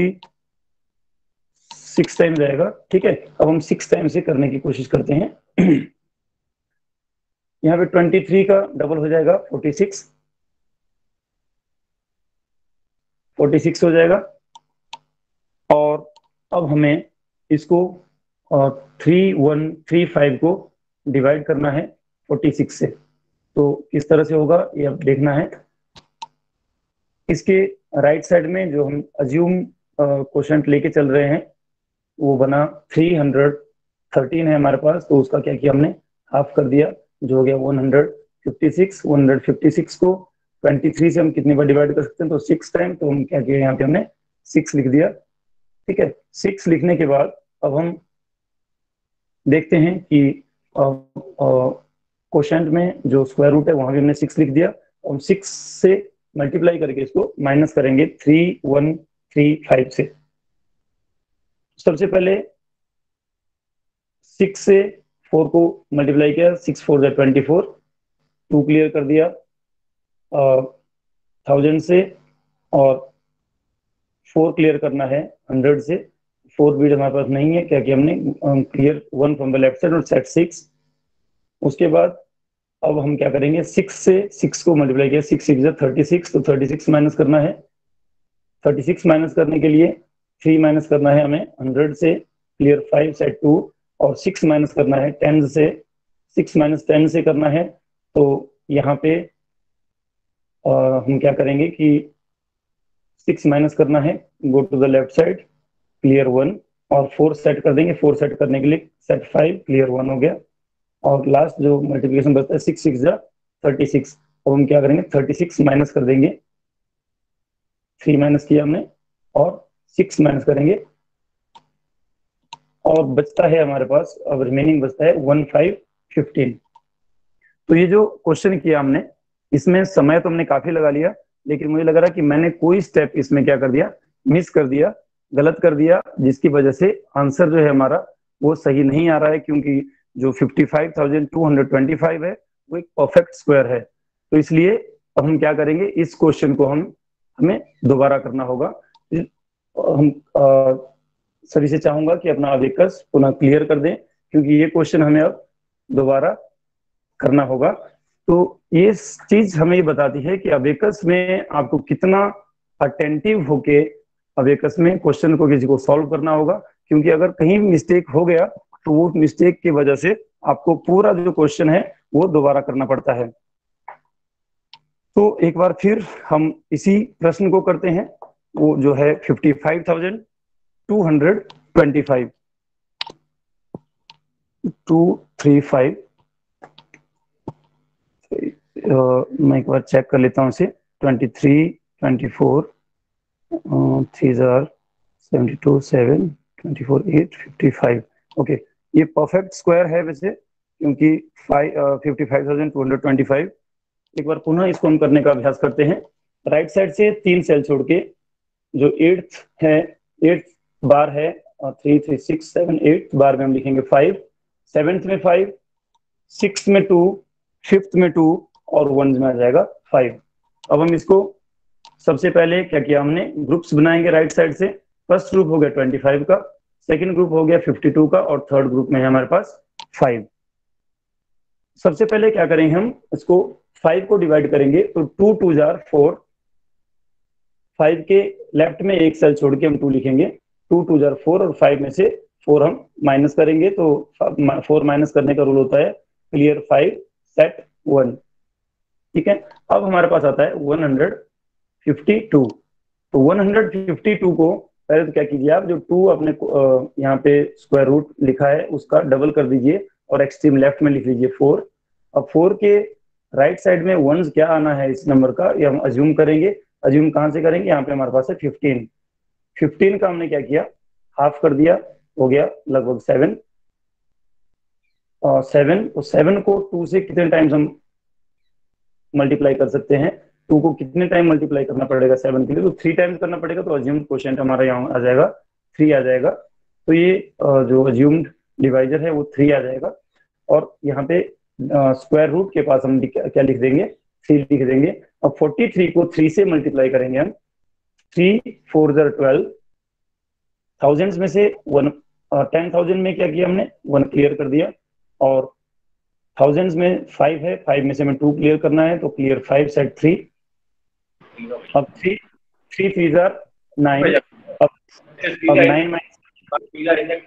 सिक्स टाइम जाएगा। ठीक है, अब हम सिक्स टाइम से करने की कोशिश करते हैं। यहाँ पे ट्वेंटी थ्री का डबल हो जाएगा फोर्टी सिक्स, फोर्टी सिक्स हो जाएगा। और अब हमें इसको थ्री वन थ्री फाइव को डिवाइड करना है फोर्टी सिक्स से। तो किस तरह से होगा ये अब देखना है। इसके राइट साइड में जो हम अज्यूम क्वोशंट लेके चल रहे हैं वो बना थ्री हंड्रेड थर्टीन है हमारे पास, तो उसका क्या किया हमने, हाफ कर दिया, जो हो गया one hundred fifty six. One hundred fifty six को ट्वेंटी थ्री से हम कितनी बार डिवाइड कर सकते हैं, तो सिक्स टाइम। तो हम क्या किया, यहाँ पे हमने सिक्स लिख दिया। ठीक है, सिक्स लिखने के बाद अब हम देखते हैं कि क्वोशंट में जो स्क्वायर रूट है वहां भी हमने सिक्स लिख दिया। और सिक्स से मल्टीप्लाई करके इसको माइनस करेंगे थ्री वन थ्री फाइव से। सबसे पहले सिक्स से फोर को मल्टीप्लाई किया, सिक्स फोर जा ट्वेंटी फोर, टू क्लियर कर दिया थाउजेंड से, और फोर क्लियर करना है हंड्रेड से। फोर बीट हमारे पास नहीं है, क्या किया हमने, clear one from the left side और सेट सिक्स। उसके बाद अब हम क्या करेंगे, सिक्स से सिक्स को मल्टीप्लाई किया, सिक्स सिक्स थर्टी सिक्स, तो थर्टी सिक्स माइनस करना है। थर्टी सिक्स माइनस करने के लिए थ्री माइनस करना है हमें हंड्रेड से, क्लियर फाइव सेट टू, और सिक्स माइनस करना है टेन से, सिक्स माइनस टेन से करना है। तो यहाँ पे आ, हम क्या करेंगे कि सिक्स माइनस करना है, go to the left side, clear one, और फोर सेट कर देंगे। फोर सेट करने के लिए सेट फाइव, क्लियर वन हो गया। और लास्ट जो मल्टीप्लिकेशन बचता है सिक्स सिक्स जा थर्टी सिक्स, और हम क्या करेंगे, थर्टी सिक्स माइनस कर देंगे, थ्री माइनस किया हमने, और सिक्स माइनस करेंगे, और बचता है हमारे पास, अब रिमेनिंग बचता है वन फाइव फिफ्टीन। तो ये जो क्वेश्चन किया हमने, इसमें समय तो हमने काफी लगा लिया, लेकिन मुझे लग रहा है कि मैंने कोई स्टेप इसमें क्या कर दिया, मिस कर दिया, गलत कर दिया, जिसकी वजह से आंसर जो है हमारा वो सही नहीं आ रहा है, क्योंकि जो fifty five thousand two hundred twenty five है वो एक परफेक्ट स्क्वायर है। तो इसलिए अब हम क्या करेंगे, इस क्वेश्चन को हम हमें दोबारा करना होगा। हम आ, सभी से चाहूंगा कि अपना अबेकस पुनः क्लियर कर दें, क्योंकि ये क्वेश्चन हमें अब दोबारा करना होगा। तो ये चीज हमें ये बताती है कि अबेकस में आपको कितना अटेंटिव होके अबेकस में क्वेश्चन को किसी को सॉल्व करना होगा, क्योंकि अगर कहीं मिस्टेक हो गया तो वो मिस्टेक की वजह से आपको पूरा जो क्वेश्चन है वो दोबारा करना पड़ता है। तो एक बार फिर हम इसी प्रश्न को करते हैं, वो जो है fifty five thousand two hundred twenty five, two three five. मैं एक बार चेक कर लेता हूँ इसे, twenty three twenty four three जार seventy two seven twenty four eight fifty five. Okay, ये परफेक्ट स्क्वायर है वैसे, क्योंकि five fifty five thousand two hundred twenty five. एक बार पुनः इसको हम करने का अभ्यास करते हैं। राइट साइड से तीन सेल छोड़ के जो एट्थ है, एट्थ बार है, और three three six seven eight bar में हम लिखेंगे फाइव, सेवेंथ में फाइव, सिक्स में टू, फिफ्थ में टू, और वन में आ जाएगा फाइव। अब हम इसको सबसे पहले क्या किया हमने, ग्रुप्स बनाएंगे राइट साइड से। फर्स्ट ग्रुप हो गया ट्वेंटी फाइव का, सेकंड ग्रुप हो गया फिफ्टी टू का, और थर्ड ग्रुप में है हमारे पास फाइव। सबसे पहले क्या करेंगे, हम इसको फाइव को डिवाइड करेंगे, तो टू टू जार फोर, फाइव के लेफ्ट में एक सेल छोड़ के हम टू लिखेंगे, टू टू जार फोर, और फाइव में से फोर हम माइनस करेंगे, तो फोर माइनस करने का रूल होता है क्लियर फाइव सेट वन। ठीक है, अब हमारे पास आता है वन हंड्रेड फिफ्टी टू। तो वन हंड्रेड फिफ्टी टू को पहले तो क्या कीजिए आप, जो टू आपने यहाँ पे स्क्वायर रूट लिखा है उसका डबल कर दीजिए, और एक्सट्रीम लेफ्ट में लिख लीजिए फोर। अब फोर के राइट साइड में वंस क्या आना है इस नंबर का, ये हम अज्यूम करेंगे। अज्यूम कहाँ से करेंगे, यहाँ पे हमारे पास है फिफ्टीन। फिफ्टीन का हमने क्या किया, हाफ कर दिया, हो गया लगभग सेवन। और सेवन और सेवन को टू से कितने टाइम्स हम मल्टीप्लाई कर सकते हैं, टू को कितने टाइम मल्टीप्लाई करना पड़ेगा सेवन के लिए, तो थ्री टाइम्स करना पड़ेगा। तो अज्यूम्ड क्वोशिएंट हमारा यहाँ आ जाएगा थ्री आ जाएगा। तो ये जो अज्यूम्ड डिवाइजर है वो थ्री आ जाएगा। और यहाँ पे स्क्वायर रूट के पास हम क्या लिख देंगे, थ्री लिख देंगे। अब फोर्टी थ्री को थ्री से मल्टीप्लाई करेंगे हम, थ्री फोर जर ट्वेल्व, थाउजेंड्स में से वन, टेन थाउजेंड में क्या किया हमने, वन क्लियर कर दिया। और थाउजेंड्स में फाइव है, फाइव में से हमें टू क्लियर करना है, तो क्लियर फाइव सेट थ्री। अब थ्री थ्री थ्री जार नाइन। अब अब नाइन माइनस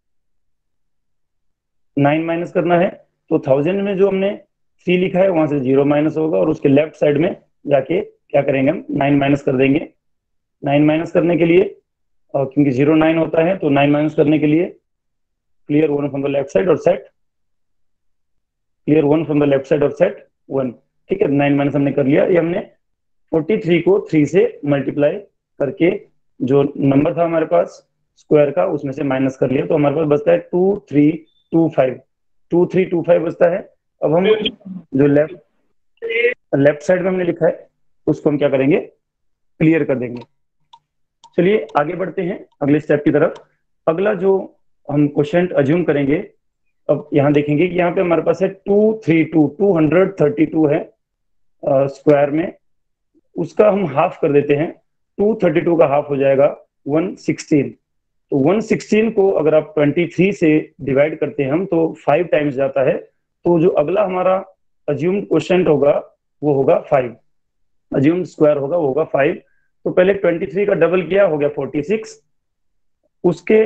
नाइन माइनस करना है, तो थाउजेंड में जो हमने थ्री लिखा है वहां से जीरो माइनस होगा, और उसके लेफ्ट साइड में जाके क्या करेंगे हम, नाइन माइनस कर देंगे। नाइन माइनस करने के लिए, और क्योंकि जीरो नाइन होता है, तो नाइन माइनस करने के लिए clear one from the left side और set, clear one from the left side और सेट वन। ठीक है, नाइन माइनस हमने कर लिया। ये हमने फोर्टी थ्री को थ्री से मल्टीप्लाई करके जो नंबर था हमारे पास स्क्वायर का, उसमें से माइनस कर लिया, तो हमारे पास बचता है two three two five, two three two five बचता है। अब हम जो लेफ्ट लेफ्ट साइड में हमने लिखा है उसको हम क्या करेंगे, क्लियर कर देंगे। चलिए आगे बढ़ते हैं अगले स्टेप की तरफ। अगला जो हम क्वोशिएंट अज्यूम करेंगे, अब यहाँ देखेंगे कि यहाँ पे हमारे पास है two three two, two hundred thirty two है स्क्वायर में, उसका हम हाफ कर देते हैं। टू थर्टी टू का हाफ हो जाएगा वन सिक्सटीन। तो वन सिक्सटीन को अगर आप ट्वेंटी थ्री से डिवाइड करते हैं हम, तो फाइव टाइम्स जाता है। तो जो अगला हमारा अज्यूम्ड क्वोशिएंट होगा वो होगा फाइव, अज्यूम्ड स्क्वायर होगा वो होगा फाइव। तो पहले ट्वेंटी थ्री का डबल किया, हो गया फोर्टी सिक्स। उसके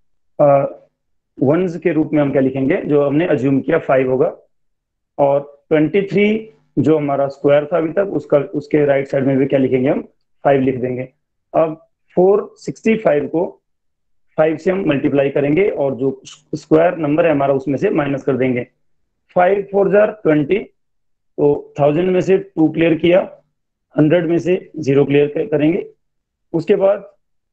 वंस के रूप में हम क्या लिखेंगे, जो हमने अज्यूम किया फाइव होगा। और ट्वेंटी थ्री जो हमारा स्क्वायर था अभी तक, उसका उसके राइट साइड में भी क्या लिखेंगे, हम फाइव लिख देंगे। अब फोर सिक्सटी फाइव को फाइव से हम मल्टीप्लाई करेंगे, और जो स्क्वायर नंबर है हमारा उसमें से माइनस कर देंगे। फाइव फोर जार ट्वेंटी, तो थाउजेंड में से टू क्लियर किया, हंड्रेड में से जीरो क्लियर करेंगे। उसके बाद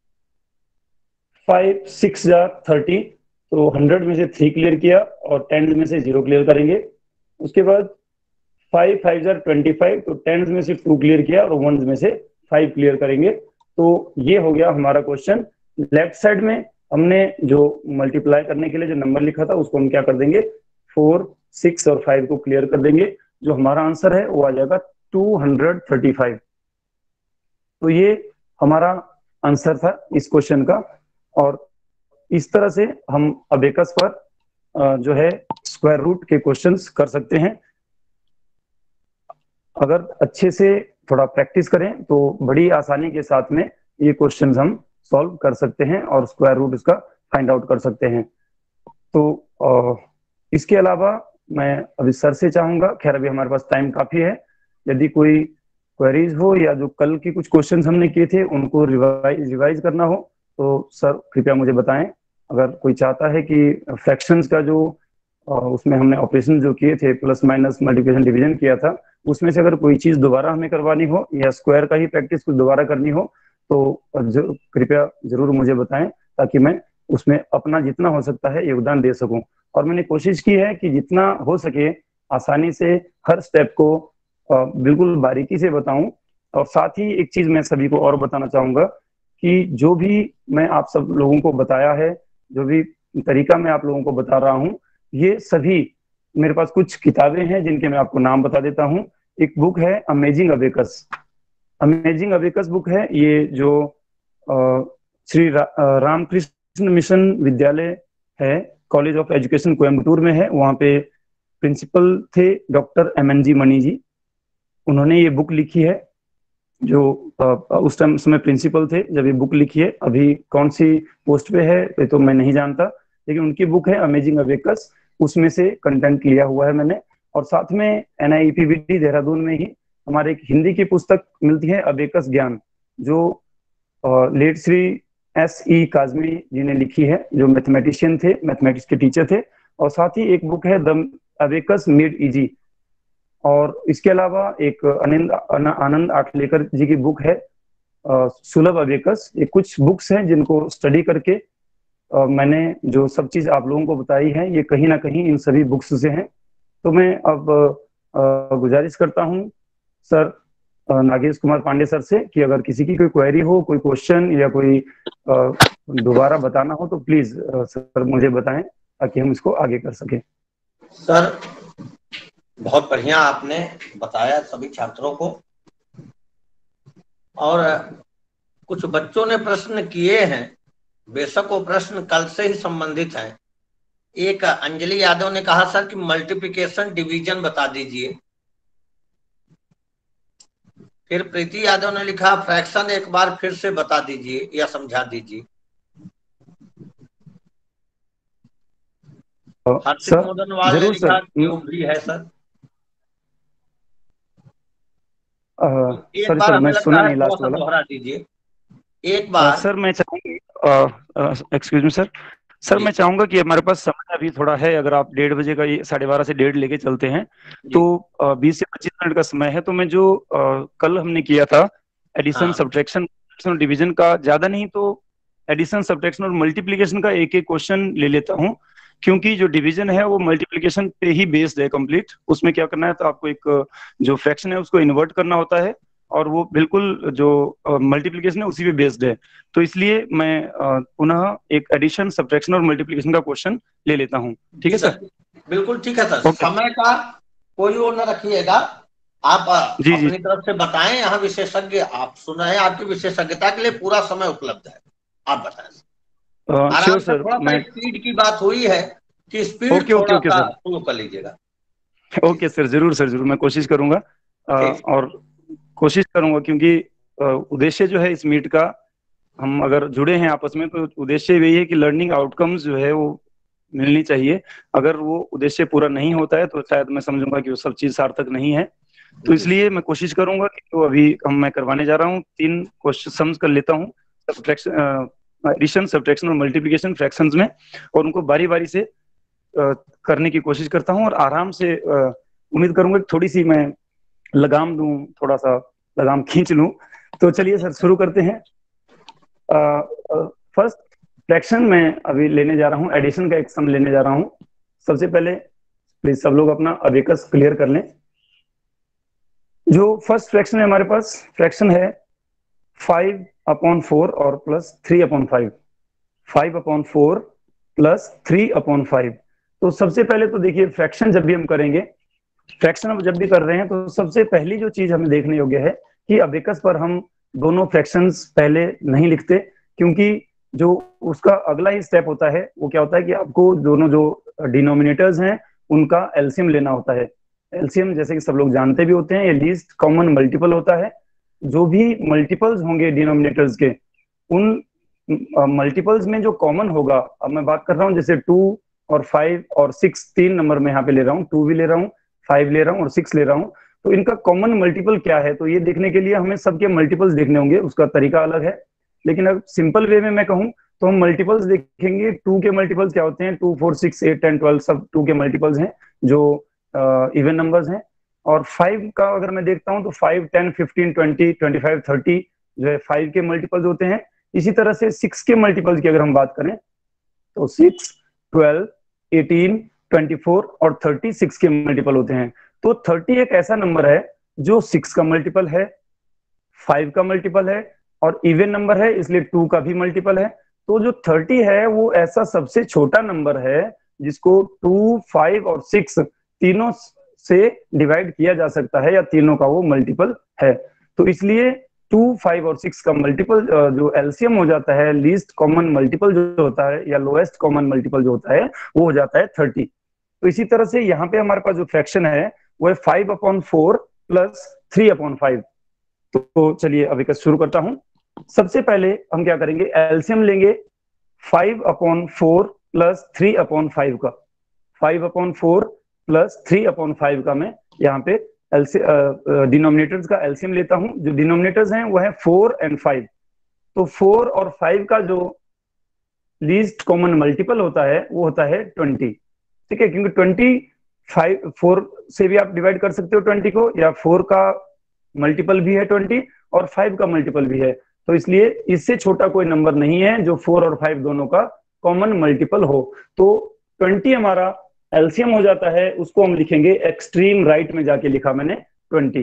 फाइव सिक्स जार थर्टी, तो हंड्रेड में से थ्री क्लियर किया, और टेन में से जीरो क्लियर करेंगे। उसके बाद फाइव फाइव जार ट्वेंटी फाइव, तो टेन में से टू क्लियर किया, और वन में से फाइव क्लियर करेंगे। तो ये हो गया हमारा क्वेश्चन। लेफ्ट साइड में हमने जो मल्टीप्लाई करने के लिए जो नंबर लिखा था उसको हम क्या कर देंगे, फोर सिक्स और फाइव को क्लियर कर देंगे। जो हमारा आंसर है वो आ जाएगा टू हंड्रेड थर्टी फाइव। तो ये हमारा आंसर था इस क्वेश्चन का। और इस तरह से हम अबेकस पर जो है स्क्वायर रूट के क्वेश्चंस कर सकते हैं। अगर अच्छे से थोड़ा प्रैक्टिस करें तो बड़ी आसानी के साथ में ये क्वेश्चंस हम सॉल्व कर सकते हैं और स्क्वायर रूट इसका फाइंड आउट कर सकते हैं। तो इसके अलावा मैं अभी सर से चाहूंगा, खैर अभी हमारे पास टाइम काफी है, यदि कोई क्वेरीज हो या जो कल की कुछ क्वेश्चंस हमने किए थे उनको रिवाइज रिवाइज करना हो तो सर कृपया मुझे बताएं। अगर कोई चाहता है कि फ्रैक्शंस का जो उसमें हमने ऑपरेशन जो किए थे, प्लस माइनस मल्टीप्लिकेशन डिवीजन किया था, उसमें से अगर कोई चीज दोबारा हमें करवानी हो या स्क्वायर का ही प्रैक्टिस कुछ दोबारा करनी हो तो कृपया जरूर मुझे बताएं, ताकि मैं उसमें अपना जितना हो सकता है योगदान दे सकूं। और मैंने कोशिश की है कि जितना हो सके आसानी से हर स्टेप को बिल्कुल बारीकी से बताऊं। और साथ ही एक चीज मैं सभी को और बताना चाहूंगा कि जो भी मैं आप सब लोगों को बताया है, जो भी तरीका मैं आप लोगों को बता रहा हूं, ये सभी मेरे पास कुछ किताबें हैं जिनके मैं आपको नाम बता देता हूं। एक बुक है amazing abacus, amazing abacus book है ये, जो श्री रा, रामकृष्ण मिशन विद्यालय है, कॉलेज ऑफ एजुकेशन कोयम्बटूर में है, वहाँ पे प्रिंसिपल थे doctor M N G Mani ji, उन्होंने ये बुक लिखी है। जो उस टाइम समय प्रिंसिपल थे जब ये बुक लिखी है, अभी कौन सी पोस्ट पे है ये तो मैं नहीं जानता, लेकिन उनकी बुक है अमेजिंग अबेकस, उसमें से कंटेंट लिया हुआ है मैंने। और साथ में N I P V T Dehradun में ही हमारे एक हिंदी की पुस्तक मिलती है अबेकस ज्ञान, जो late Shri S E Kazmi ji ने लिखी है, जो मैथमेटिशियन थे, मैथमेटिक्स के टीचर थे। और साथ ही एक बुक है द अबेकस मेड इजी, और इसके अलावा एक आनंद आनंद आठलेकर जी की बुक है सुलभ अबेकस। ये कुछ बुक्स हैं जिनको स्टडी करके आ, मैंने जो सब चीज आप लोगों को बताई है ये कहीं ना कहीं इन सभी बुक्स से हैं। तो मैं अब गुजारिश करता हूं सर नागेश कुमार पांडे सर से कि अगर किसी की कोई क्वेरी हो, कोई क्वेश्चन या कोई दोबारा बताना हो तो प्लीज सर मुझे बताएं ताकि हम इसको आगे कर सकें। सर बहुत बढ़िया आपने बताया सभी छात्रों को, और कुछ बच्चों ने प्रश्न किए हैं, बेशक वो प्रश्न कल से ही संबंधित हैं। एक अंजलि यादव ने कहा सर कि मल्टीप्लिकेशन डिवीजन बता दीजिए। फिर प्रीति यादव ने लिखा फ्रैक्शन एक बार फिर से बता दीजिए या समझा दीजिए। हार्दिक मोदनवाल ने लिखा क्यूब भी है सर। आ, एक सर, बार सर, हमें मैं लगता सुना है नहीं थोड़ा लास्ट सा वाला। दोहरा दीजिए एक बार। सर मैं चाहूंगा, एक्सक्यूज मी सर सर मैं चाहूंगा कि हमारे पास समय अभी थोड़ा है। अगर आप डेढ़ बजे का ये साढ़े बारह से डेढ़ लेके चलते हैं तो बीस से पच्चीस मिनट का समय है। तो मैं जो आ, कल हमने किया था एडिशन सब्ट्रैक्शन डिवीजन का, ज्यादा नहीं तो एडिशन सब्ट्रैक्शन और मल्टीप्लीकेशन का एक एक क्वेश्चन ले लेता हूँ, क्योंकि जो डिवीजन है वो मल्टीप्लीकेशन पे ही बेस्ड है कंप्लीट। उसमें क्या करना है, तो आपको एक जो फ्रैक्शन है उसको इन्वर्ट करना होता है और वो बिल्कुल जो मल्टीप्लीकेशन है उसी पे बेस्ड है। तो इसलिए मैं पुनः एक एडिशन सब्ट्रैक्शन और मल्टीप्लीकेशन का क्वेश्चन ले लेता हूँ। ठीक है सर? बिल्कुल ठीक है सर। समय का कोई वो न रखिएगा, आप जी अपनी जी तरफ से बताएं। यहाँ विशेषज्ञ आप सुन रहे हैं, आपकी विशेषज्ञता के लिए पूरा समय उपलब्ध है। आप बताएं आराम से। थोड़ा सा स्पीड की बात हुई है कि स्पीड ओके, थोड़ा ओके, सा सर स्लो कर लीजिएगा। ओके सर, जरूर सर, जरूर मैं कोशिश करूंगा। और कोशिश करूंगा क्योंकि उद्देश्य जो है इस मीट का, हम अगर जुड़े हैं आपस में तो उद्देश्य यही है कि लर्निंग आउटकम्स जो है वो मिलनी चाहिए। अगर वो उद्देश्य पूरा नहीं होता है तो शायद मैं समझूंगा कि वो सब चीज सार्थक नहीं है। तो इसलिए मैं कोशिश करूंगा कि तो अभी हम मैं करवाने जा रहा हूँ, तीन क्वेश्चन कर लेता हूँ एडिशन सब्ट्रैक्शन और मल्टीप्लिकेशन फ्रैक्शंस में, और उनको बारी बारी से आ, करने की कोशिश करता हूँ और आराम से उम्मीद करूंगा कि थोड़ी सी मैं लगाम दूं, थोड़ा सा लगाम खींच लूं। तो चलिए सर शुरू करते हैं। फर्स्ट फ्रैक्शन में अभी लेने जा रहा हूं, एडिशन का एक सम लेने जा रहा हूं। सबसे पहले प्लीज सब लोग अपना अबेकस क्लियर कर लें। जो फर्स्ट फ्रैक्शन है हमारे पास, फ्रैक्शन है फाइव अपॉन फोर और plus three upon five. Five upon four plus three upon five. तो सबसे पहले तो देखिए, फ्रैक्शन जब भी हम करेंगे, फ्रैक्शन अब जब भी कर रहे हैं तो सबसे पहली जो चीज हमें देखने योग्य है कि अबेकस पर हम दोनों फ्रैक्शंस पहले नहीं लिखते, क्योंकि जो उसका अगला ही स्टेप होता है वो क्या होता है कि आपको दोनों जो डिनोमिनेटर्स हैं उनका एलसीएम लेना होता है। एलसीएम जैसे कि सब लोग जानते भी होते हैं, ये लीस्ट कॉमन मल्टीपल होता है। जो भी मल्टीपल्स होंगे डिनोमिनेटर्स के, उन मल्टीपल्स में जो कॉमन होगा, अब मैं बात कर रहा हूँ जैसे टू और फाइव और सिक्स, तीन नंबर में यहाँ पे ले रहा हूँ, टू भी ले रहा हूँ, फाइव ले रहा हूँ और सिक्स ले रहा हूँ। तो इनका कॉमन मल्टीपल क्या है, तो ये देखने के लिए हमें सबके मल्टीपल्स देखने होंगे, उसका तरीका अलग है। लेकिन अगर सिंपल वे में मैं कहूँ तो हम मल्टीपल्स देखेंगे। टू के मल्टीपल्स क्या होते हैं, two four six eight ten twelve सब टू के मल्टीपल्स हैं जो इवन नंबर्स हैं। और फाइव का अगर मैं देखता हूँ तो five ten fifteen twenty twenty five thirty जो है फाइव के मल्टीपल्स होते हैं। इसी तरह से सिक्स के मल्टीपल्स की अगर हम बात करें तो six twelve eighteen twenty four और थर्टी सिक्स के मल्टीपल होते हैं। तो थर्टी एक ऐसा नंबर है जो सिक्स का मल्टीपल है, फाइव का मल्टीपल है और इवन नंबर है, इसलिए टू का भी मल्टीपल है। तो जो थर्टी है वो ऐसा सबसे छोटा नंबर है जिसको टू फाइव और सिक्स तीनों से डिवाइड किया जा सकता है या तीनों का वो मल्टीपल है। तो इसलिए टू फाइव और सिक्स का मल्टीपल जो एलसीएम हो जाता है, लीस्ट कॉमन मल्टीपल जो होता है या लोएस्ट कॉमन मल्टीपल जो होता है वो हो जाता है थर्टी। तो इसी तरह से यहाँ पे हमारे पास जो फ्रैक्शन है वो है five upon four plus three upon five. तो चलिए अभी का शुरू करता हूं। सबसे पहले हम क्या करेंगे, एलसीएम लेंगे five upon four plus three upon five का। Five upon four plus three upon five का मैं यहाँ पे डिनोमिनेटर्स का एलसीएम लेता हूं। जो डिनोमिनेटर्स हैं वो है फोर एंड फाइव। तो फोर और फाइव का जो लीस्ट कॉमन मल्टीपल होता है वो होता है ट्वेंटी। ठीक है, क्योंकि ट्वेंटी फाइव फोर से भी आप डिवाइड कर सकते हो ट्वेंटी को, या फोर का मल्टीपल भी है ट्वेंटी और फाइव का मल्टीपल भी है, तो इसलिए इससे छोटा कोई नंबर नहीं है जो फोर और फाइव दोनों का कॉमन मल्टीपल हो। तो ट्वेंटी हमारा एलसीएम हो जाता है, उसको हम लिखेंगे एक्सट्रीम राइट में जाके लिखा मैंने ट्वेंटी।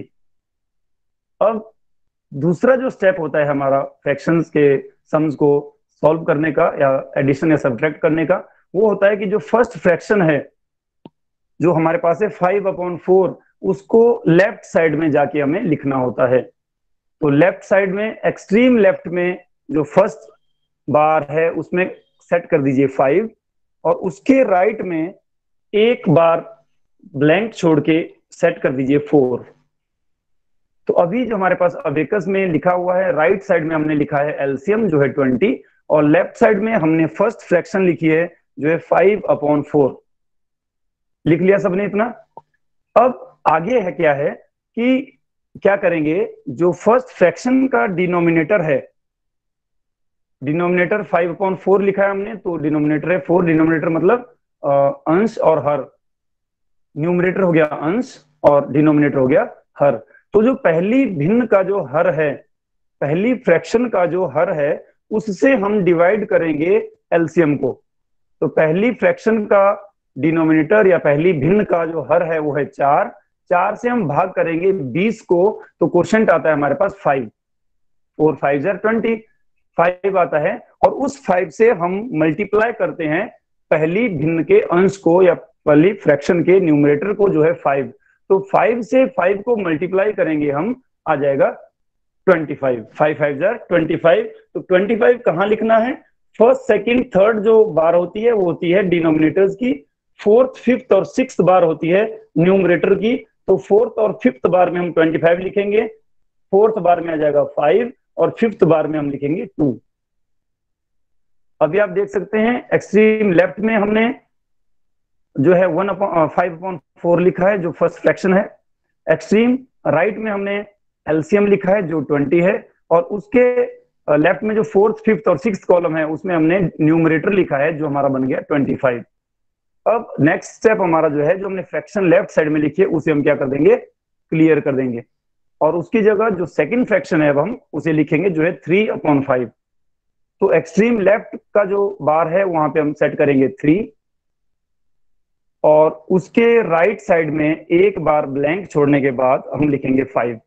अब दूसरा जो स्टेप होता है हमारा फ्रैक्शंस के सम्स को सॉल्व करने का या एडिशन या सब्ट्रैक्ट करने का, वो होता है कि जो फर्स्ट फ्रैक्शन है जो हमारे पास है फाइव अपॉन फोर, उसको लेफ्ट साइड में जाके हमें लिखना होता है। तो लेफ्ट साइड में एक्सट्रीम लेफ्ट में जो फर्स्ट बार है उसमें सेट कर दीजिए फाइव, और उसके राइट में एक बार ब्लैंक छोड़ के सेट कर दीजिए फोर। तो अभी जो हमारे पास अबेकस में लिखा हुआ है, राइट साइड में हमने लिखा है एलसीएम जो है ट्वेंटी, और लेफ्ट साइड में हमने फर्स्ट फ्रैक्शन लिखी है जो है फाइव अपॉन फोर। लिख लिया सबने इतना? अब आगे है क्या है कि क्या करेंगे, जो फर्स्ट फ्रैक्शन का डिनोमिनेटर है, डिनोमिनेटर फाइव अपॉन फोर लिखा है हमने, तो डिनोमिनेटर है फोर, डिनोमिनेटर मतलब अंश और हर, न्यूमरेटर हो गया अंश और डिनोमिनेटर हो गया हर। तो जो पहली भिन्न का जो हर है, पहली फ्रैक्शन का जो हर है, उससे हम डिवाइड करेंगे एलसीएम को। तो पहली फ्रैक्शन का डिनोमिनेटर या पहली भिन्न का जो हर है वो है चार, चार से हम भाग करेंगे बीस को, तो क्वोशंट आता है हमारे पास फाइव, फोर फाइव जार ट्वेंटी, फाइव आता है, और उस फाइव से हम मल्टीप्लाई करते हैं पहली भिन्न के अंश को या पहली फ्रैक्शन के न्यूमरेटर को जो है फाइव। तो फाइव से फाइव को मल्टीप्लाई करेंगे हम, आ जाएगा ट्वेंटी फाइव, फाइव फाइव जार ट्वेंटी फाइव। तो ट्वेंटी फाइव कहाँ लिखना है? फर्स्ट सेकंड थर्ड जो बार होती है वो होती है डिनोमिनेटर्स की, फोर्थ फिफ्थ और सिक्स्थ बार होती है न्यूमरेटर की। तो फोर्थ और फिफ्थ बार में हम ट्वेंटी फाइव लिखेंगे, फोर्थ बार में आ जाएगा फाइव, और फिफ्थ बार में हम लिखेंगे टू। अभी आप देख सकते हैं एक्सट्रीम लेफ्ट में हमने जो है one upon five upon four लिखा है जो फर्स्ट फ्रैक्शन है, एक्सट्रीम राइट में हमने एलसीएम लिखा है जो ट्वेंटी है, और उसके लेफ्ट में जो फोर्थ फिफ्थ और सिक्स्थ कॉलम है उसमें हमने न्यूमरेटर लिखा है जो हमारा बन गया ट्वेंटी फाइव। अब नेक्स्ट स्टेप हमारा जो है, जो हमने फ्रैक्शन लेफ्ट साइड में लिखी है उसे हम क्या कर देंगे, क्लियर कर देंगे, और उसकी जगह जो सेकंड फ्रैक्शन है अब हम उसे लिखेंगे जो है थ्री अपॉन फाइव। तो एक्सट्रीम लेफ्ट का जो बार है वहां पे हम सेट करेंगे थ्री, और उसके राइट साइड में एक बार ब्लैंक छोड़ने के बाद हम लिखेंगे फाइव,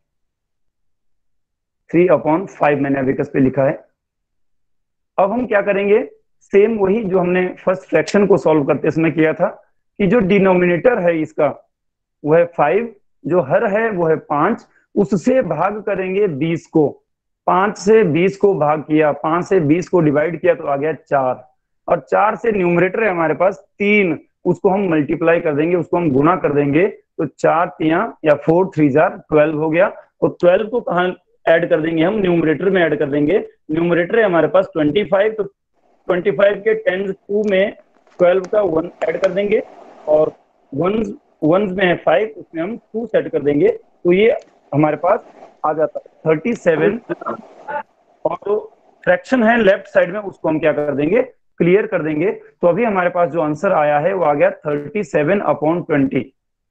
थ्री अपॉन फाइव मैंने अबेकस पे लिखा है। अब हम क्या करेंगे, सेम वही जो हमने फर्स्ट फ्रैक्शन को सॉल्व करते समय किया था, कि जो डिनोमिनेटर है इसका वो है फाइव, जो हर है वो है पांच, उससे भाग करेंगे बीस को, पांच से बीस को भाग किया, पांच से बीस को डिवाइड किया तो आ गया चार, और चार से न्यूमरेटर है हमारे पास तीन, उसको हम मल्टीप्लाई कर देंगे, उसको हम गुना कर देंगे, तो चार तिया या फोर थ्री जार ट्वेल्व हो गया। और ट्वेल्व को कहाँ ऐड कर देंगे हम, न्यूमरेटर में ऐड कर देंगे, न्यूमरेटर है हमारे पास ट्वेंटी फाइव, तो ट्वेंटी फाइव के टेन टू में ट्वेल्व का वन ऐड कर देंगे, और वन वन में है फाइव, उसमें हम टू सेट कर देंगे, तो ये हमारे पास आ जाता है थर्टी सेवन। और जो फ्रैक्शन है लेफ्ट साइड में उसको हम क्या कर देंगे, क्लियर कर देंगे। तो अभी हमारे पास जो आंसर आया है वो आ गया thirty seven upon twenty,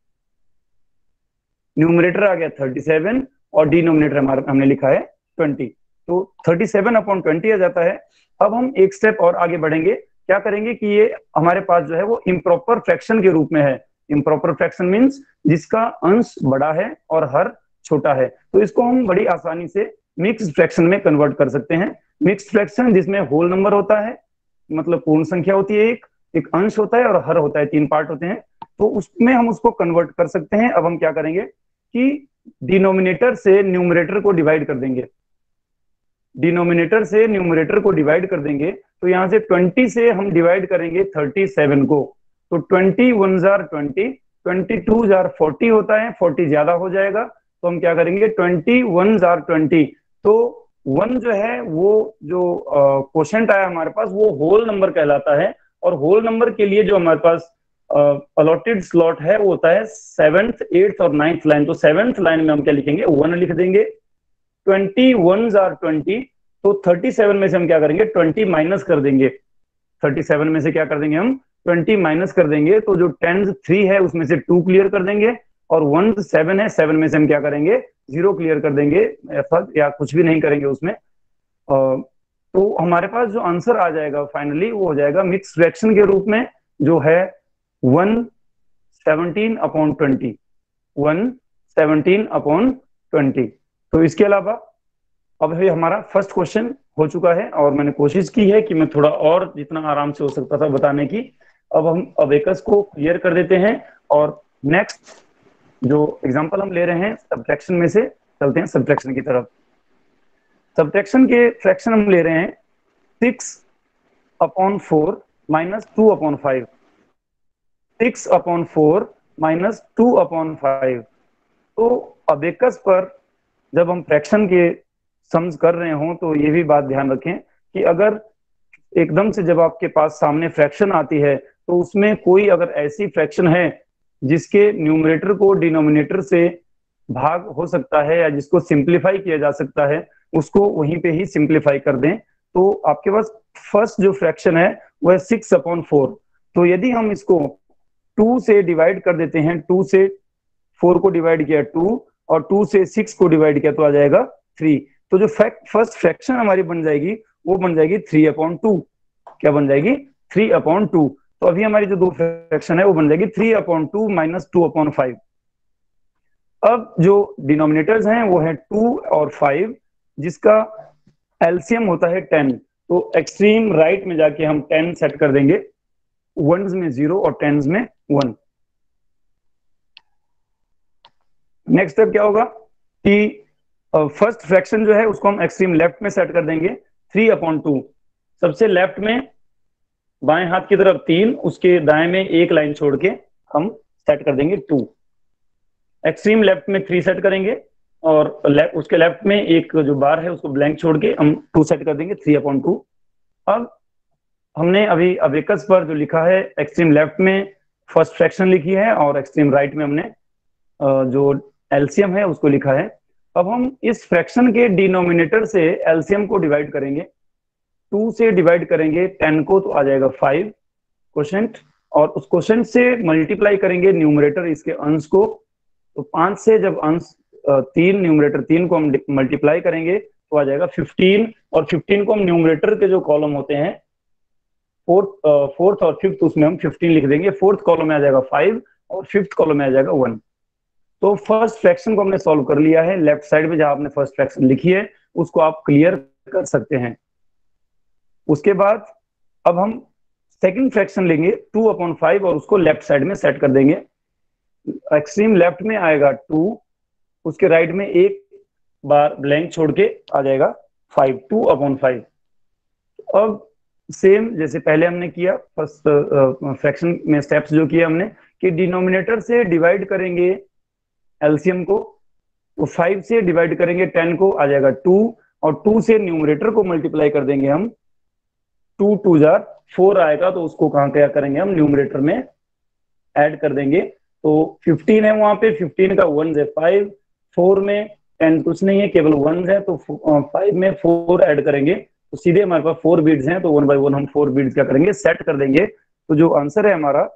numerator आ गया थर्टी सेवन और डिनोमिनेटर हमारा हमने लिखा है ट्वेंटी, तो थर्टी सेवन अपॉन ट्वेंटी आ जाता है। अब हम एक स्टेप और आगे बढ़ेंगे, क्या करेंगे कि ये हमारे पास जो है वो इम्प्रॉपर फ्रैक्शन के रूप में है। इम्प्रॉपर फ्रैक्शन मींस जिसका अंश बड़ा है और हर छोटा है, तो इसको हम बड़ी आसानी से मिक्स्ड फ्रैक्शन में कन्वर्ट कर सकते हैं। मिक्स्ड फ्रैक्शन जिसमें होल नंबर होता है, मतलब पूर्ण संख्या होती है, एक एक अंश होता है और हर होता है, तीन पार्ट होते हैं, तो उसमें हम उसको कन्वर्ट कर सकते हैं। अब हम क्या करेंगे कि डिनोमिनेटर से न्यूमरेटर को डिवाइड कर देंगे, डिनोमिनेटर से न्यूमरेटर को डिवाइड कर देंगे, तो यहां से ट्वेंटी से हम डिवाइड करेंगे थर्टी सेवन को, तो ट्वेंटी वन जार ट्वेंटी, ट्वेंटी टू जार फोर्टी होता है, फोर्टी ज्यादा हो जाएगा, तो हम क्या करेंगे ट्वेंटी वन जार ट्वेंटी, तो वन जो है वो जो क्वोशंट आया हमारे पास वो होल नंबर कहलाता है, और होल नंबर के लिए जो हमारे पास अलॉटेड स्लॉट है वो होता है सेवेंथ, एट्थ और नाइन्थ लाइन। तो सेवेंथ लाइन में हम क्या लिखेंगे, वन लिख देंगे, ट्वेंटी वन जार ट्वेंटी, तो थर्टी सेवन में से हम क्या करेंगे ट्वेंटी माइनस कर देंगे, थर्टी सेवन में से क्या कर देंगे हम ट्वेंटी माइनस कर देंगे तो जो टेन थ्री है उसमें से टू क्लियर कर देंगे, और वन सेवन है, सेवन में से हम क्या करेंगे, जीरो क्लियर कर देंगे या कुछ भी नहीं करेंगे उसमें। तो हमारे पास जो आंसर आ जाएगा फाइनली वो हो जाएगा मिक्स फ्रैक्शन के रूप में, जो है one seventeen upon twenty, one seventeen upon twenty. तो इसके अलावा अब है हमारा फर्स्ट क्वेश्चन हो चुका है, और मैंने कोशिश की है कि मैं थोड़ा और जितना आराम से हो सकता था बताने की। अब हम अबेकस को क्लियर कर देते हैं, और नेक्स्ट जो एग्जांपल हम ले रहे हैं सब्ट्रैक्शन में से चलते हैं सब्ट्रैक्शन की तरफ। सब्ट्रैक्शन के फ्रैक्शन हम ले रहे हैं six upon four minus two upon five, six upon four minus two upon five. तो अबेकस पर जब हम फ्रैक्शन के सम्स कर रहे हों तो ये भी बात ध्यान रखें कि अगर एकदम से जब आपके पास सामने फ्रैक्शन आती है तो उसमें कोई अगर ऐसी फ्रैक्शन है जिसके न्यूमरेटर को डिनोमिनेटर से भाग हो सकता है या जिसको सिंप्लीफाई किया जा सकता है, उसको वहीं पे ही सिंप्लीफाई कर दें। तो आपके पास फर्स्ट जो फ्रैक्शन है वो है सिक्स अपॉन फोर। तो यदि हम इसको टू से डिवाइड कर देते हैं, टू से फोर को डिवाइड किया टू, और टू से सिक्स को डिवाइड किया तो आ जाएगा थ्री। तो जो फैक्ट फर्स्ट फ्रैक्शन हमारी बन जाएगी वो बन जाएगी थ्री अपॉन टू। क्या बन जाएगी? Three upon two. तो अभी हमारी जो दो फ्रैक्शन है वो बन जाएगी three upon two minus two upon five. अब जो डिनोमिनेटर्स हैं वो है टू और फाइव, जिसका एलसीएम होता है टेन। तो एक्सट्रीम राइट में जाके हम टेन सेट कर देंगे, वंस में जीरो और टेंस में वन। नेक्स्ट स्टेप क्या होगा कि फर्स्ट uh, फ्रैक्शन जो है उसको हम एक्सट्रीम लेफ्ट में सेट कर देंगे, थ्री अपॉन टू। सबसे लेफ्ट में बाएं हाथ की तरफ तीन, उसके दाएं में एक लाइन छोड़ के हम सेट कर देंगे टू। एक्सट्रीम लेफ्ट में थ्री सेट करेंगे, और ले, उसके लेफ्ट में एक जो बार है उसको ब्लैंक छोड़ के हम टू सेट कर देंगे, थ्री अपॉन टू। अब हमने अभी अबेकस पर जो लिखा है एक्सट्रीम लेफ्ट में फर्स्ट फ्रैक्शन लिखी है, और एक्सट्रीम राइट में हमने जो एलसीएम है उसको लिखा है। अब हम इस फ्रैक्शन के डिनोमिनेटर से एलसीएम को डिवाइड करेंगे, टू से डिवाइड करेंगे टेन को तो आ जाएगा फाइव क्वोशेंट, और उस क्वोशेंट से मल्टीप्लाई करेंगे न्यूमरेटर इसके अंश को। तो पांच से जब अंश तीन, न्यूमरेटर तीन को हम मल्टीप्लाई करेंगे तो आ जाएगा फिफ्टीन, और फिफ्टीन को हम न्यूमरेटर के जो कॉलम होते हैं फोर्थ फोर्थ और फिफ्थ, उसमें हम फिफ्टीन लिख देंगे। फोर्थ कॉलम में आ जाएगा फाइव और फिफ्थ कॉलम में आ जाएगा वन। तो फर्स्ट फ्रैक्शन को हमने सॉल्व कर लिया है। लेफ्ट साइड में जहां आपने फर्स्ट फ्रैक्शन लिखी है उसको आप क्लियर कर सकते हैं। उसके बाद अब हम सेकंड फ्रैक्शन लेंगे टू अपॉन फाइव, और उसको लेफ्ट साइड में सेट कर देंगे। एक्सट्रीम लेफ्ट में आएगा टू, उसके राइट में एक बार ब्लैंक छोड़ के आ जाएगा फाइव, टू अपॉन फाइव। अब सेम जैसे पहले हमने किया फर्स्ट फ्रैक्शन में स्टेप्स जो किए हमने कि डिनोमिनेटर से डिवाइड करेंगे एलसीएम को, तो फाइव से डिवाइड करेंगे टेन को आ जाएगा टू, और टू से न्यूमरेटर को मल्टीप्लाई कर देंगे हम, टू टू जार फोर आएगा, तो उसको कहां क्या करेंगे हम न्यूमरेटर में ऐड कर देंगे। तो फिफ्टीन है वहां पे, फिफ्टीन का वन है फाइव, फोर में टेन कुछ नहीं है केवल वन है, तो फाइव में फोर ऐड करेंगे तो सीधे हमारे पास फोर बीड्स हैं, तो वन बाय वन हम फोर बीड्स क्या करेंगे सेट कर देंगे। तो जो आंसर है हमारा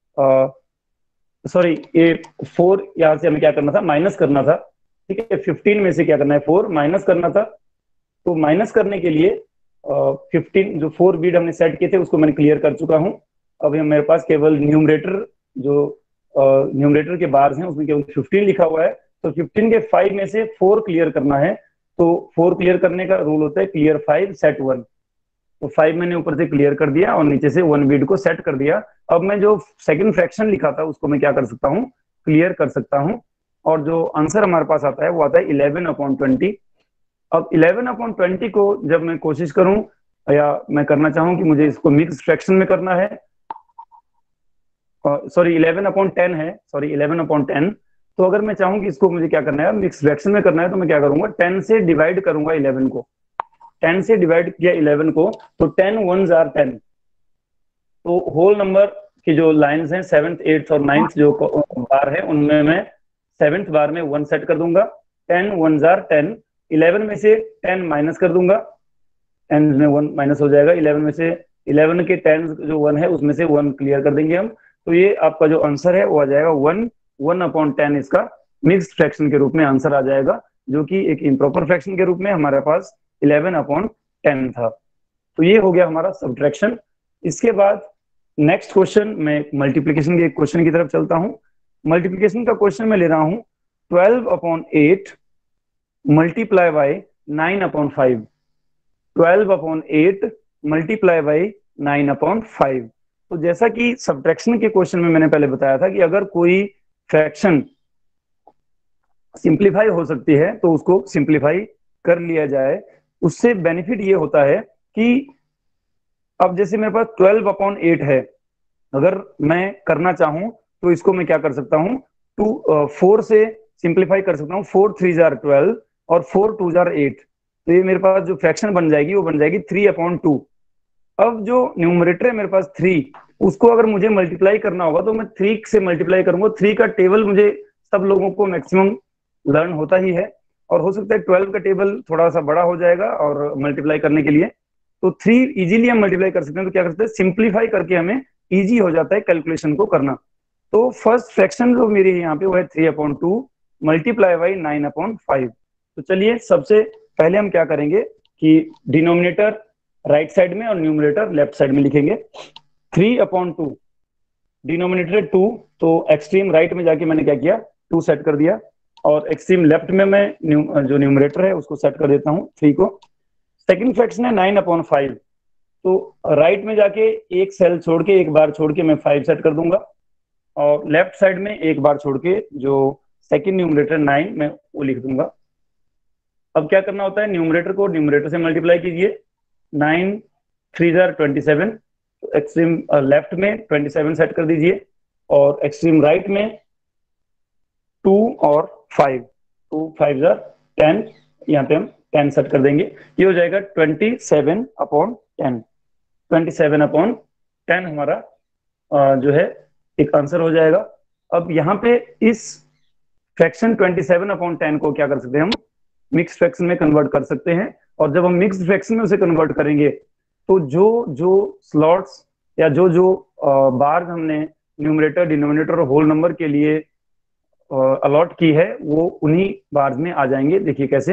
सॉरी ये फोर, यहां से हमें क्या करना था, माइनस करना था। ठीक है, फिफ्टीन में से क्या करना है, फोर माइनस करना था। तो माइनस करने के लिए फिफ्टीन जो फोर बीड हमने सेट किए थे उसको मैंने क्लियर कर चुका हूं। अभी मेरे पास केवल न्यूमरेटर जो न्यूमरेटर के बार्स हैं उसमें केवल फिफ्टीन लिखा हुआ है, तो फिफ्टीन के फाइव में से फोर क्लियर करना है। तो फोर क्लियर करने का रूल होता है क्लियर फाइव सेट वन। तो फाइव मैंने ऊपर से क्लियर कर दिया और नीचे से वन बीड को सेट कर दिया। अब मैं जो सेकंड फ्रैक्शन लिखा था उसको मैं क्या कर सकता हूँ, क्लियर कर सकता हूँ, और जो आंसर हमारे पास आता है वो आता है इलेवन अपॉन ट्वेंटी। अब इलेवन अपॉन ट्वेंटी को जब मैं कोशिश करूं या मैं करना चाहूं कि मुझे इसको मिक्स फ्रैक्शन में करना है, सॉरी इलेवन अपॉन टेन है, सॉरी इलेवन अपॉन टेन। तो अगर मैं चाहूं कि इसको मुझे क्या करना है, मिक्स फ्रैक्शन में करना है, तो मैं क्या करूंगा, टेन से डिवाइड करूंगा इलेवन को। टेन से डिवाइड किया इलेवन को तो टेन वन आर टेन। तो होल नंबर की जो लाइंस हैं सेवेंथ एट्थ और नाइन्थ जो बार है उनमें मैं सेवेंथ बार में वन सेट कर दूंगा। Ten one are ten, eleven में से टेन माइनस कर दूंगा, टेन में वन माइनस हो जाएगा, इलेवन में से इलेवन के टेन जो वन है उसमें से वन क्लियर कर देंगे हम, तो ये आपका जो आंसर है वो आ जाएगा वन वन अपॉन टेन, इसका मिक्स्ड फ्रैक्शन के रूप में आंसर आ जाएगा, जो कि एक इम्प्रॉपर फ्रैक्शन के रूप में हमारे पास इलेवन अपॉन टेन था। तो ये हो गया हमारा सब्ट्रैक्शन। इसके बाद नेक्स्ट क्वेश्चन, मैं मल्टीप्लीकेशन के एक क्वेश्चन की तरफ चलता हूं। मल्टीप्लीकेशन का क्वेश्चन मैं ले रहा हूं twelve upon eight multiply by nine upon five. Twelve upon eight multiply by nine upon five. तो जैसा कि सब्ट्रैक्शन के क्वेश्चन में मैंने पहले बताया था कि अगर कोई फ्रैक्शन सिंप्लीफाई हो सकती है तो उसको सिंप्लीफाई कर लिया जाए। उससे बेनिफिट ये होता है कि अब जैसे मेरे पास ट्वेल्व अपॉन एट है, अगर मैं करना चाहूं तो इसको मैं क्या कर सकता हूं, टू फोर से सिंप्लीफाई कर सकता हूं। फोर थ्री जार ट्वेल्व और फोर टू जार एट, तो ये मेरे पास जो फ्रैक्शन बन जाएगी वो बन जाएगी थ्री अपॉन टू। अब जो न्यूमरेटर है मेरे पास थ्री, उसको अगर मुझे मल्टीप्लाई करना होगा तो मैं थ्री से मल्टीप्लाई करूंगा। थ्री का टेबल मुझे सब लोगों को मैक्सिमम लर्न होता ही है, और हो सकता है ट्वेल्व का टेबल थोड़ा सा बड़ा हो जाएगा और मल्टीप्लाई करने के लिए, तो थ्री इजीली हम मल्टीप्लाई कर सकते हैं। तो क्या करते हैं, सिंप्लीफाई करके हमें इजी हो जाता है कैलकुलेशन को करना। तो फर्स्ट फ्रैक्शन जो मेरी यहाँ पे वो है three upon two multiply by nine upon five. तो चलिए सबसे पहले हम क्या करेंगे कि डिनोमिनेटर राइट साइड में और न्यूमरेटर लेफ्ट साइड में लिखेंगे। Three upon two, denominator two, तो एक्सट्रीम राइट में जाके मैंने क्या किया, टू सेट कर दिया, और एक्सट्रीम लेफ्ट में मैं न्यू, जो न्यूमरेटर है उसको सेट कर देता हूँ थ्री को। सेकंड फ्रैक्शन है नाइन अपॉन फाइव, तो राइट में जाके एक सेल छोड़ के, एक बार छोड़ के मैं फाइव सेट कर दूंगा, और लेफ्ट साइड में एक बार छोड़ के जो सेकंड न्यूमरेटर नाइन मैं वो लिख दूंगा। अब क्या करना होता है, न्यूमरेटर को न्यूमरेटर से मल्टीप्लाई कीजिए। नाइन थ्री जार ट्वेंटी सेवन, एक्सट्रीम लेफ्ट में ट्वेंटी सेवन सेट कर दीजिए, और एक्सट्रीम राइट में टू और फाइव, टू फाइव जार टेन, यहाँ पे हम टेन सेट कर देंगे। ये हो जाएगा twenty seven upon ten. Twenty seven upon ten हमारा आ, जो है एक आंसर हो जाएगा। अब यहाँ पे इस fraction twenty seven upon ten को क्या कर सकते हैं, हम मिक्स फ्रैक्शन में कन्वर्ट कर सकते हैं। और जब हम मिक्स फ्रैक्शन में उसे कन्वर्ट करेंगे तो जो जो स्लॉट्स या जो जो बार हमने न्यूमरेटर, डिनोमिनेटर और होल नंबर के लिए अलॉट की है वो उन्हीं बार्स में आ जाएंगे। देखिए कैसे,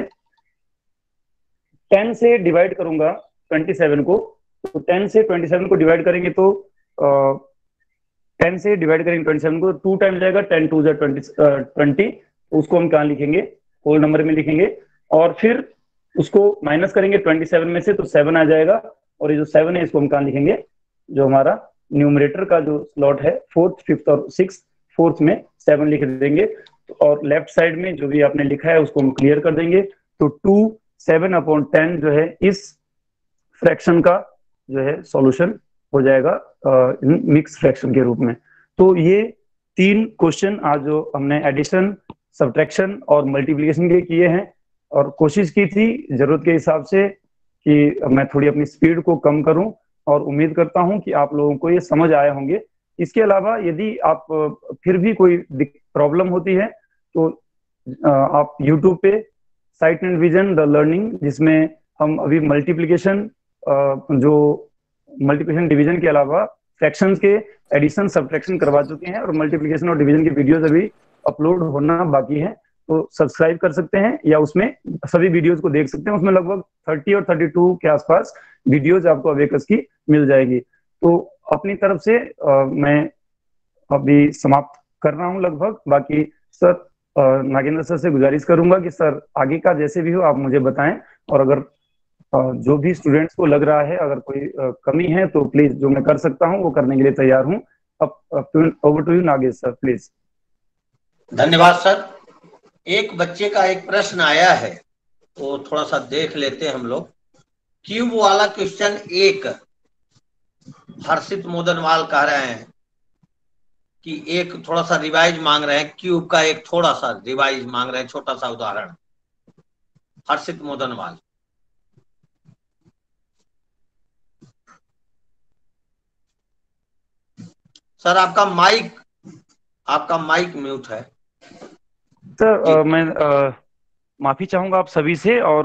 टेन से डिवाइड करूंगा ट्वेंटी सेवन को, तो टेन से ट्वेंटी सेवन को डिवाइड करेंगे तो टेन से डिवाइड करेंगे ट्वेंटी सेवन को, टू टाइम जाएगा, टेन टू जा ट्वेंटी, उसको हम कहाँ लिखेंगे, होल नंबर में लिखेंगे, और फिर उसको माइनस करेंगे ट्वेंटी सेवन में से तो सेवन आ जाएगा, और ये जो सेवन है इसको हम कहाँ लिखेंगे, जो हमारा न्यूमरेटर का जो स्लॉट है फोर्थ, फिफ्थ और सिक्स, फोर्थ में सेवन लिख देंगे, और लेफ्ट साइड में जो भी आपने लिखा है उसको हम क्लियर कर देंगे। तो टू सेवन अपॉन टेन जो है इस फ्रैक्शन का जो है सॉल्यूशन हो जाएगा मिक्स फ्रैक्शन के रूप में। तो ये तीन क्वेश्चन आज जो हमने एडिशन, सब्ट्रैक्शन और मल्टीप्लिकेशन के किए हैं, और कोशिश की थी जरूरत के हिसाब से कि मैं थोड़ी अपनी स्पीड को कम करूं, और उम्मीद करता हूं कि आप लोगों को ये समझ आए होंगे। इसके अलावा यदि आप फिर भी कोई प्रॉब्लम होती है तो आप यूट्यूब पे sight and vision the learning, जिसमें हम अभी मल्टीप्लिकेशन, जो मल्टीप्लिकेशन डिवीजन के अलावा फ्रैक्शंस के एडिशन, सब्ट्रैक्शन करवा चुके हैं, और मल्टीप्लिकेशन और डिवीजन की वीडियोस अभी अपलोड होना बाकी है, तो सब्सक्राइब कर सकते हैं या उसमें सभी वीडियोस को देख सकते हैं। उसमें लगभग थर्टी और थर्टी टू के आसपास वीडियोस आपको अवेकस की मिल जाएगी। तो अपनी तरफ से आ, मैं अभी समाप्त कर रहा हूं लगभग। बाकी सर, नागेंद्र सर से गुजारिश करूंगा कि सर आगे का जैसे भी हो आप मुझे बताएं, और अगर आ, जो भी स्टूडेंट्स को लग रहा है अगर कोई आ, कमी है तो प्लीज जो मैं कर सकता हूं वो करने के लिए तैयार हूं। अब over to you Nagesh sir, please. धन्यवाद सर। एक बच्चे का एक प्रश्न आया है, तो थोड़ा सा देख लेते हैं हम लोग। क्यूब वाला क्वेश्चन एक, हर्षित मोदनवाल कह रहे हैं कि एक थोड़ा सा रिवाइज मांग रहे हैं, क्यूब का एक थोड़ा सा रिवाइज मांग रहे हैं, छोटा सा उदाहरण। हर्षित मोदनवाल। सर आपका माइक आपका माइक म्यूट है सर। मैं आ, माफी चाहूंगा आप सभी से, और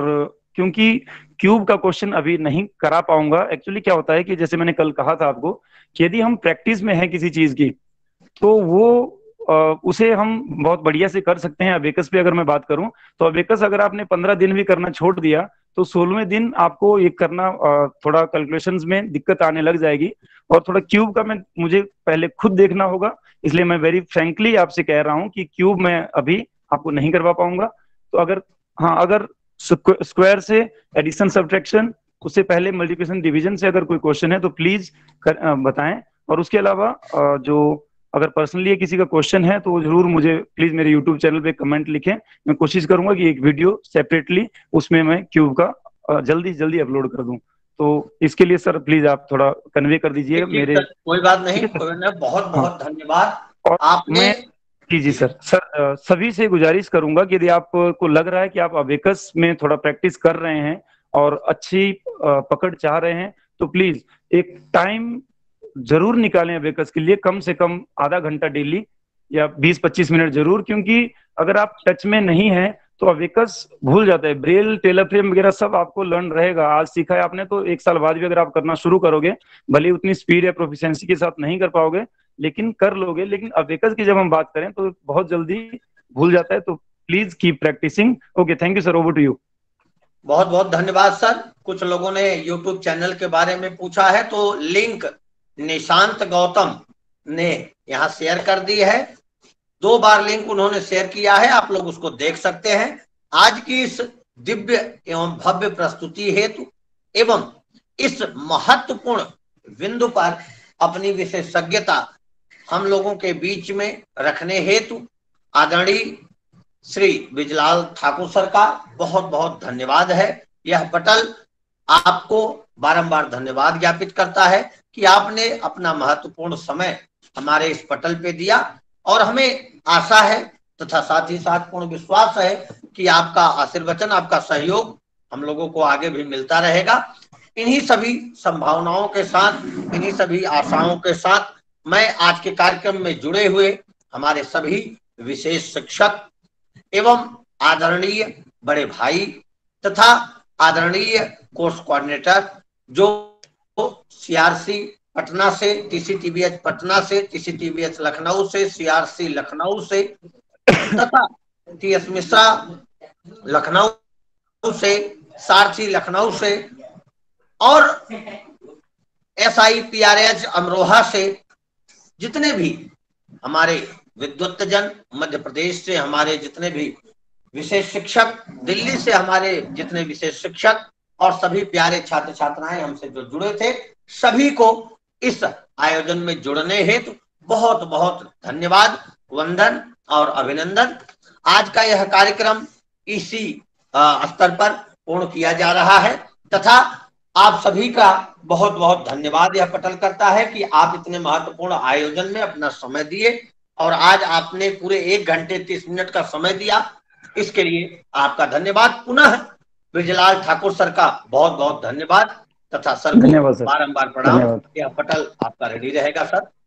क्योंकि क्यूब का क्वेश्चन अभी नहीं करा पाऊंगा। एक्चुअली क्या होता है कि जैसे मैंने कल कहा था आपको कि यदि हम प्रैक्टिस में हैं किसी चीज की तो वो आ, उसे हम बहुत बढ़िया से कर सकते हैं। अबेकस पे अगर मैं बात करूं तो अबेकस अगर आपने पंद्रह दिन भी करना छोड़ दिया तो सोलहवें दिन आपको ये करना आ, थोड़ा कैलकुलेशंस में दिक्कत आने लग जाएगी। और थोड़ा क्यूब का मैं मुझे पहले खुद देखना होगा, इसलिए मैं वेरी फ्रेंकली आपसे कह रहा हूं कि क्यूब मैं अभी आपको नहीं करवा पाऊंगा। तो अगर हाँ अगर स्क्वायर से एडिशन सब्ट्रैक्शन, उससे पहले मल्टीप्लिकेशन डिवीजन से अगर कोई क्वेश्चन है तो प्लीज कर, आ, बताएं। और उसके अलावा आ, जो अगर पर्सनली किसी का क्वेश्चन है तो जरूर मुझे प्लीज मेरे यूट्यूब चैनल पे कमेंट लिखें। मैं कोशिश करूंगा कि एक वीडियो सेपरेटली उसमें मैं क्यूब का जल्दी जल्दी अपलोड कर दूं। तो इसके लिए सर प्लीज आप थोड़ा कन्वे कर दीजिएगा मेरे। कोई बात नहीं, ठीक है सर। कोई नहीं, बहुत हाँ, बहुत धन्यवाद और आपने। मैं जी जी सर सर सभी से गुजारिश करूंगा कि यदि आपको लग रहा है कि आप अबेकस में थोड़ा प्रैक्टिस कर रहे हैं और अच्छी पकड़ चाह रहे हैं तो प्लीज एक टाइम जरूर निकालें अबेकस के लिए, कम से कम आधा घंटा डेली या बीस पच्चीस मिनट जरूर। क्योंकि अगर आप टच में नहीं है तो अबेकस भूल जाता है। ब्रेल टेलर फ्रेम वगैरह सब आपको लर्न रहेगा, आज सीखा है आपने तो एक साल बाद भी अगर आप करना शुरू करोगे, भले उतनी स्पीड या प्रोफिशिएंसी के साथ नहीं कर पाओगे लेकिन कर लोगे। लेकिन अबेकस की जब हम बात करें तो बहुत जल्दी भूल जाता है। तो please keep practising. Okay, thank you sir, over to you. बहुत बहुत धन्यवाद सर। कुछ लोगों ने यूट्यूब चैनल के बारे में पूछा है तो लिंक निशांत गौतम ने यहाँ शेयर कर दी है। दो बार लिंक उन्होंने शेयर किया है, आप लोग उसको देख सकते हैं। आज की इस दिव्य एवं भव्य प्रस्तुति हेतु एवं इस महत्वपूर्ण बिंदु पर अपनी विशेषज्ञता हम लोगों के बीच में रखने हेतु आदरणीय श्री बिजलाल ठाकुर सर का बहुत बहुत धन्यवाद है। यह पटल आपको बारंबार धन्यवाद ज्ञापित करता है कि आपने अपना महत्वपूर्ण समय हमारे इस पटल पे दिया और हमें आशा है तथा साथ ही साथ पूर्ण विश्वास है कि आपका आशीर्वचन, आपका सहयोग हम लोगों को आगे भी मिलता रहेगा। इन्हीं सभी संभावनाओं के साथ, इन्हीं सभी आशाओं के साथ मैं आज के कार्यक्रम में जुड़े हुए हमारे सभी विशेष शिक्षक एवं आदरणीय बड़े भाई तथा आदरणीय कोर्स कोऑर्डिनेटर जो सीआरसी पटना से, टीसीटीबीएच पटना से, टीसीटीबीएच लखनऊ से, सीआरसी लखनऊ से तथा टीएस मिश्रा लखनऊ से, सारथी लखनऊ से और एसआईपीआरएच अमरोहा से, जितने भी हमारे विद्वत्तजन मध्य प्रदेश से, हमारे जितने भी विशेष शिक्षक दिल्ली से, हमारे जितने विशेष शिक्षक और सभी प्यारे छात्र छात्राएं हमसे जो जुड़े थे, सभी को इस आयोजन में जुड़ने हेतु बहुत बहुत धन्यवाद, वंदन और अभिनंदन। आज का यह कार्यक्रम इसी स्तर पर पूर्ण किया जा रहा है तथा आप सभी का बहुत बहुत धन्यवाद यह पटल करता है कि आप इतने महत्वपूर्ण आयोजन में अपना समय दिए और आज आपने पूरे एक घंटे तीस मिनट का समय दिया। इसके लिए आपका धन्यवाद। पुनः ब्रिजलाल ठाकुर सर का बहुत बहुत धन्यवाद तथा सर को बारंबार प्रणाम। यह पटल आपका रेडी रहेगा सर।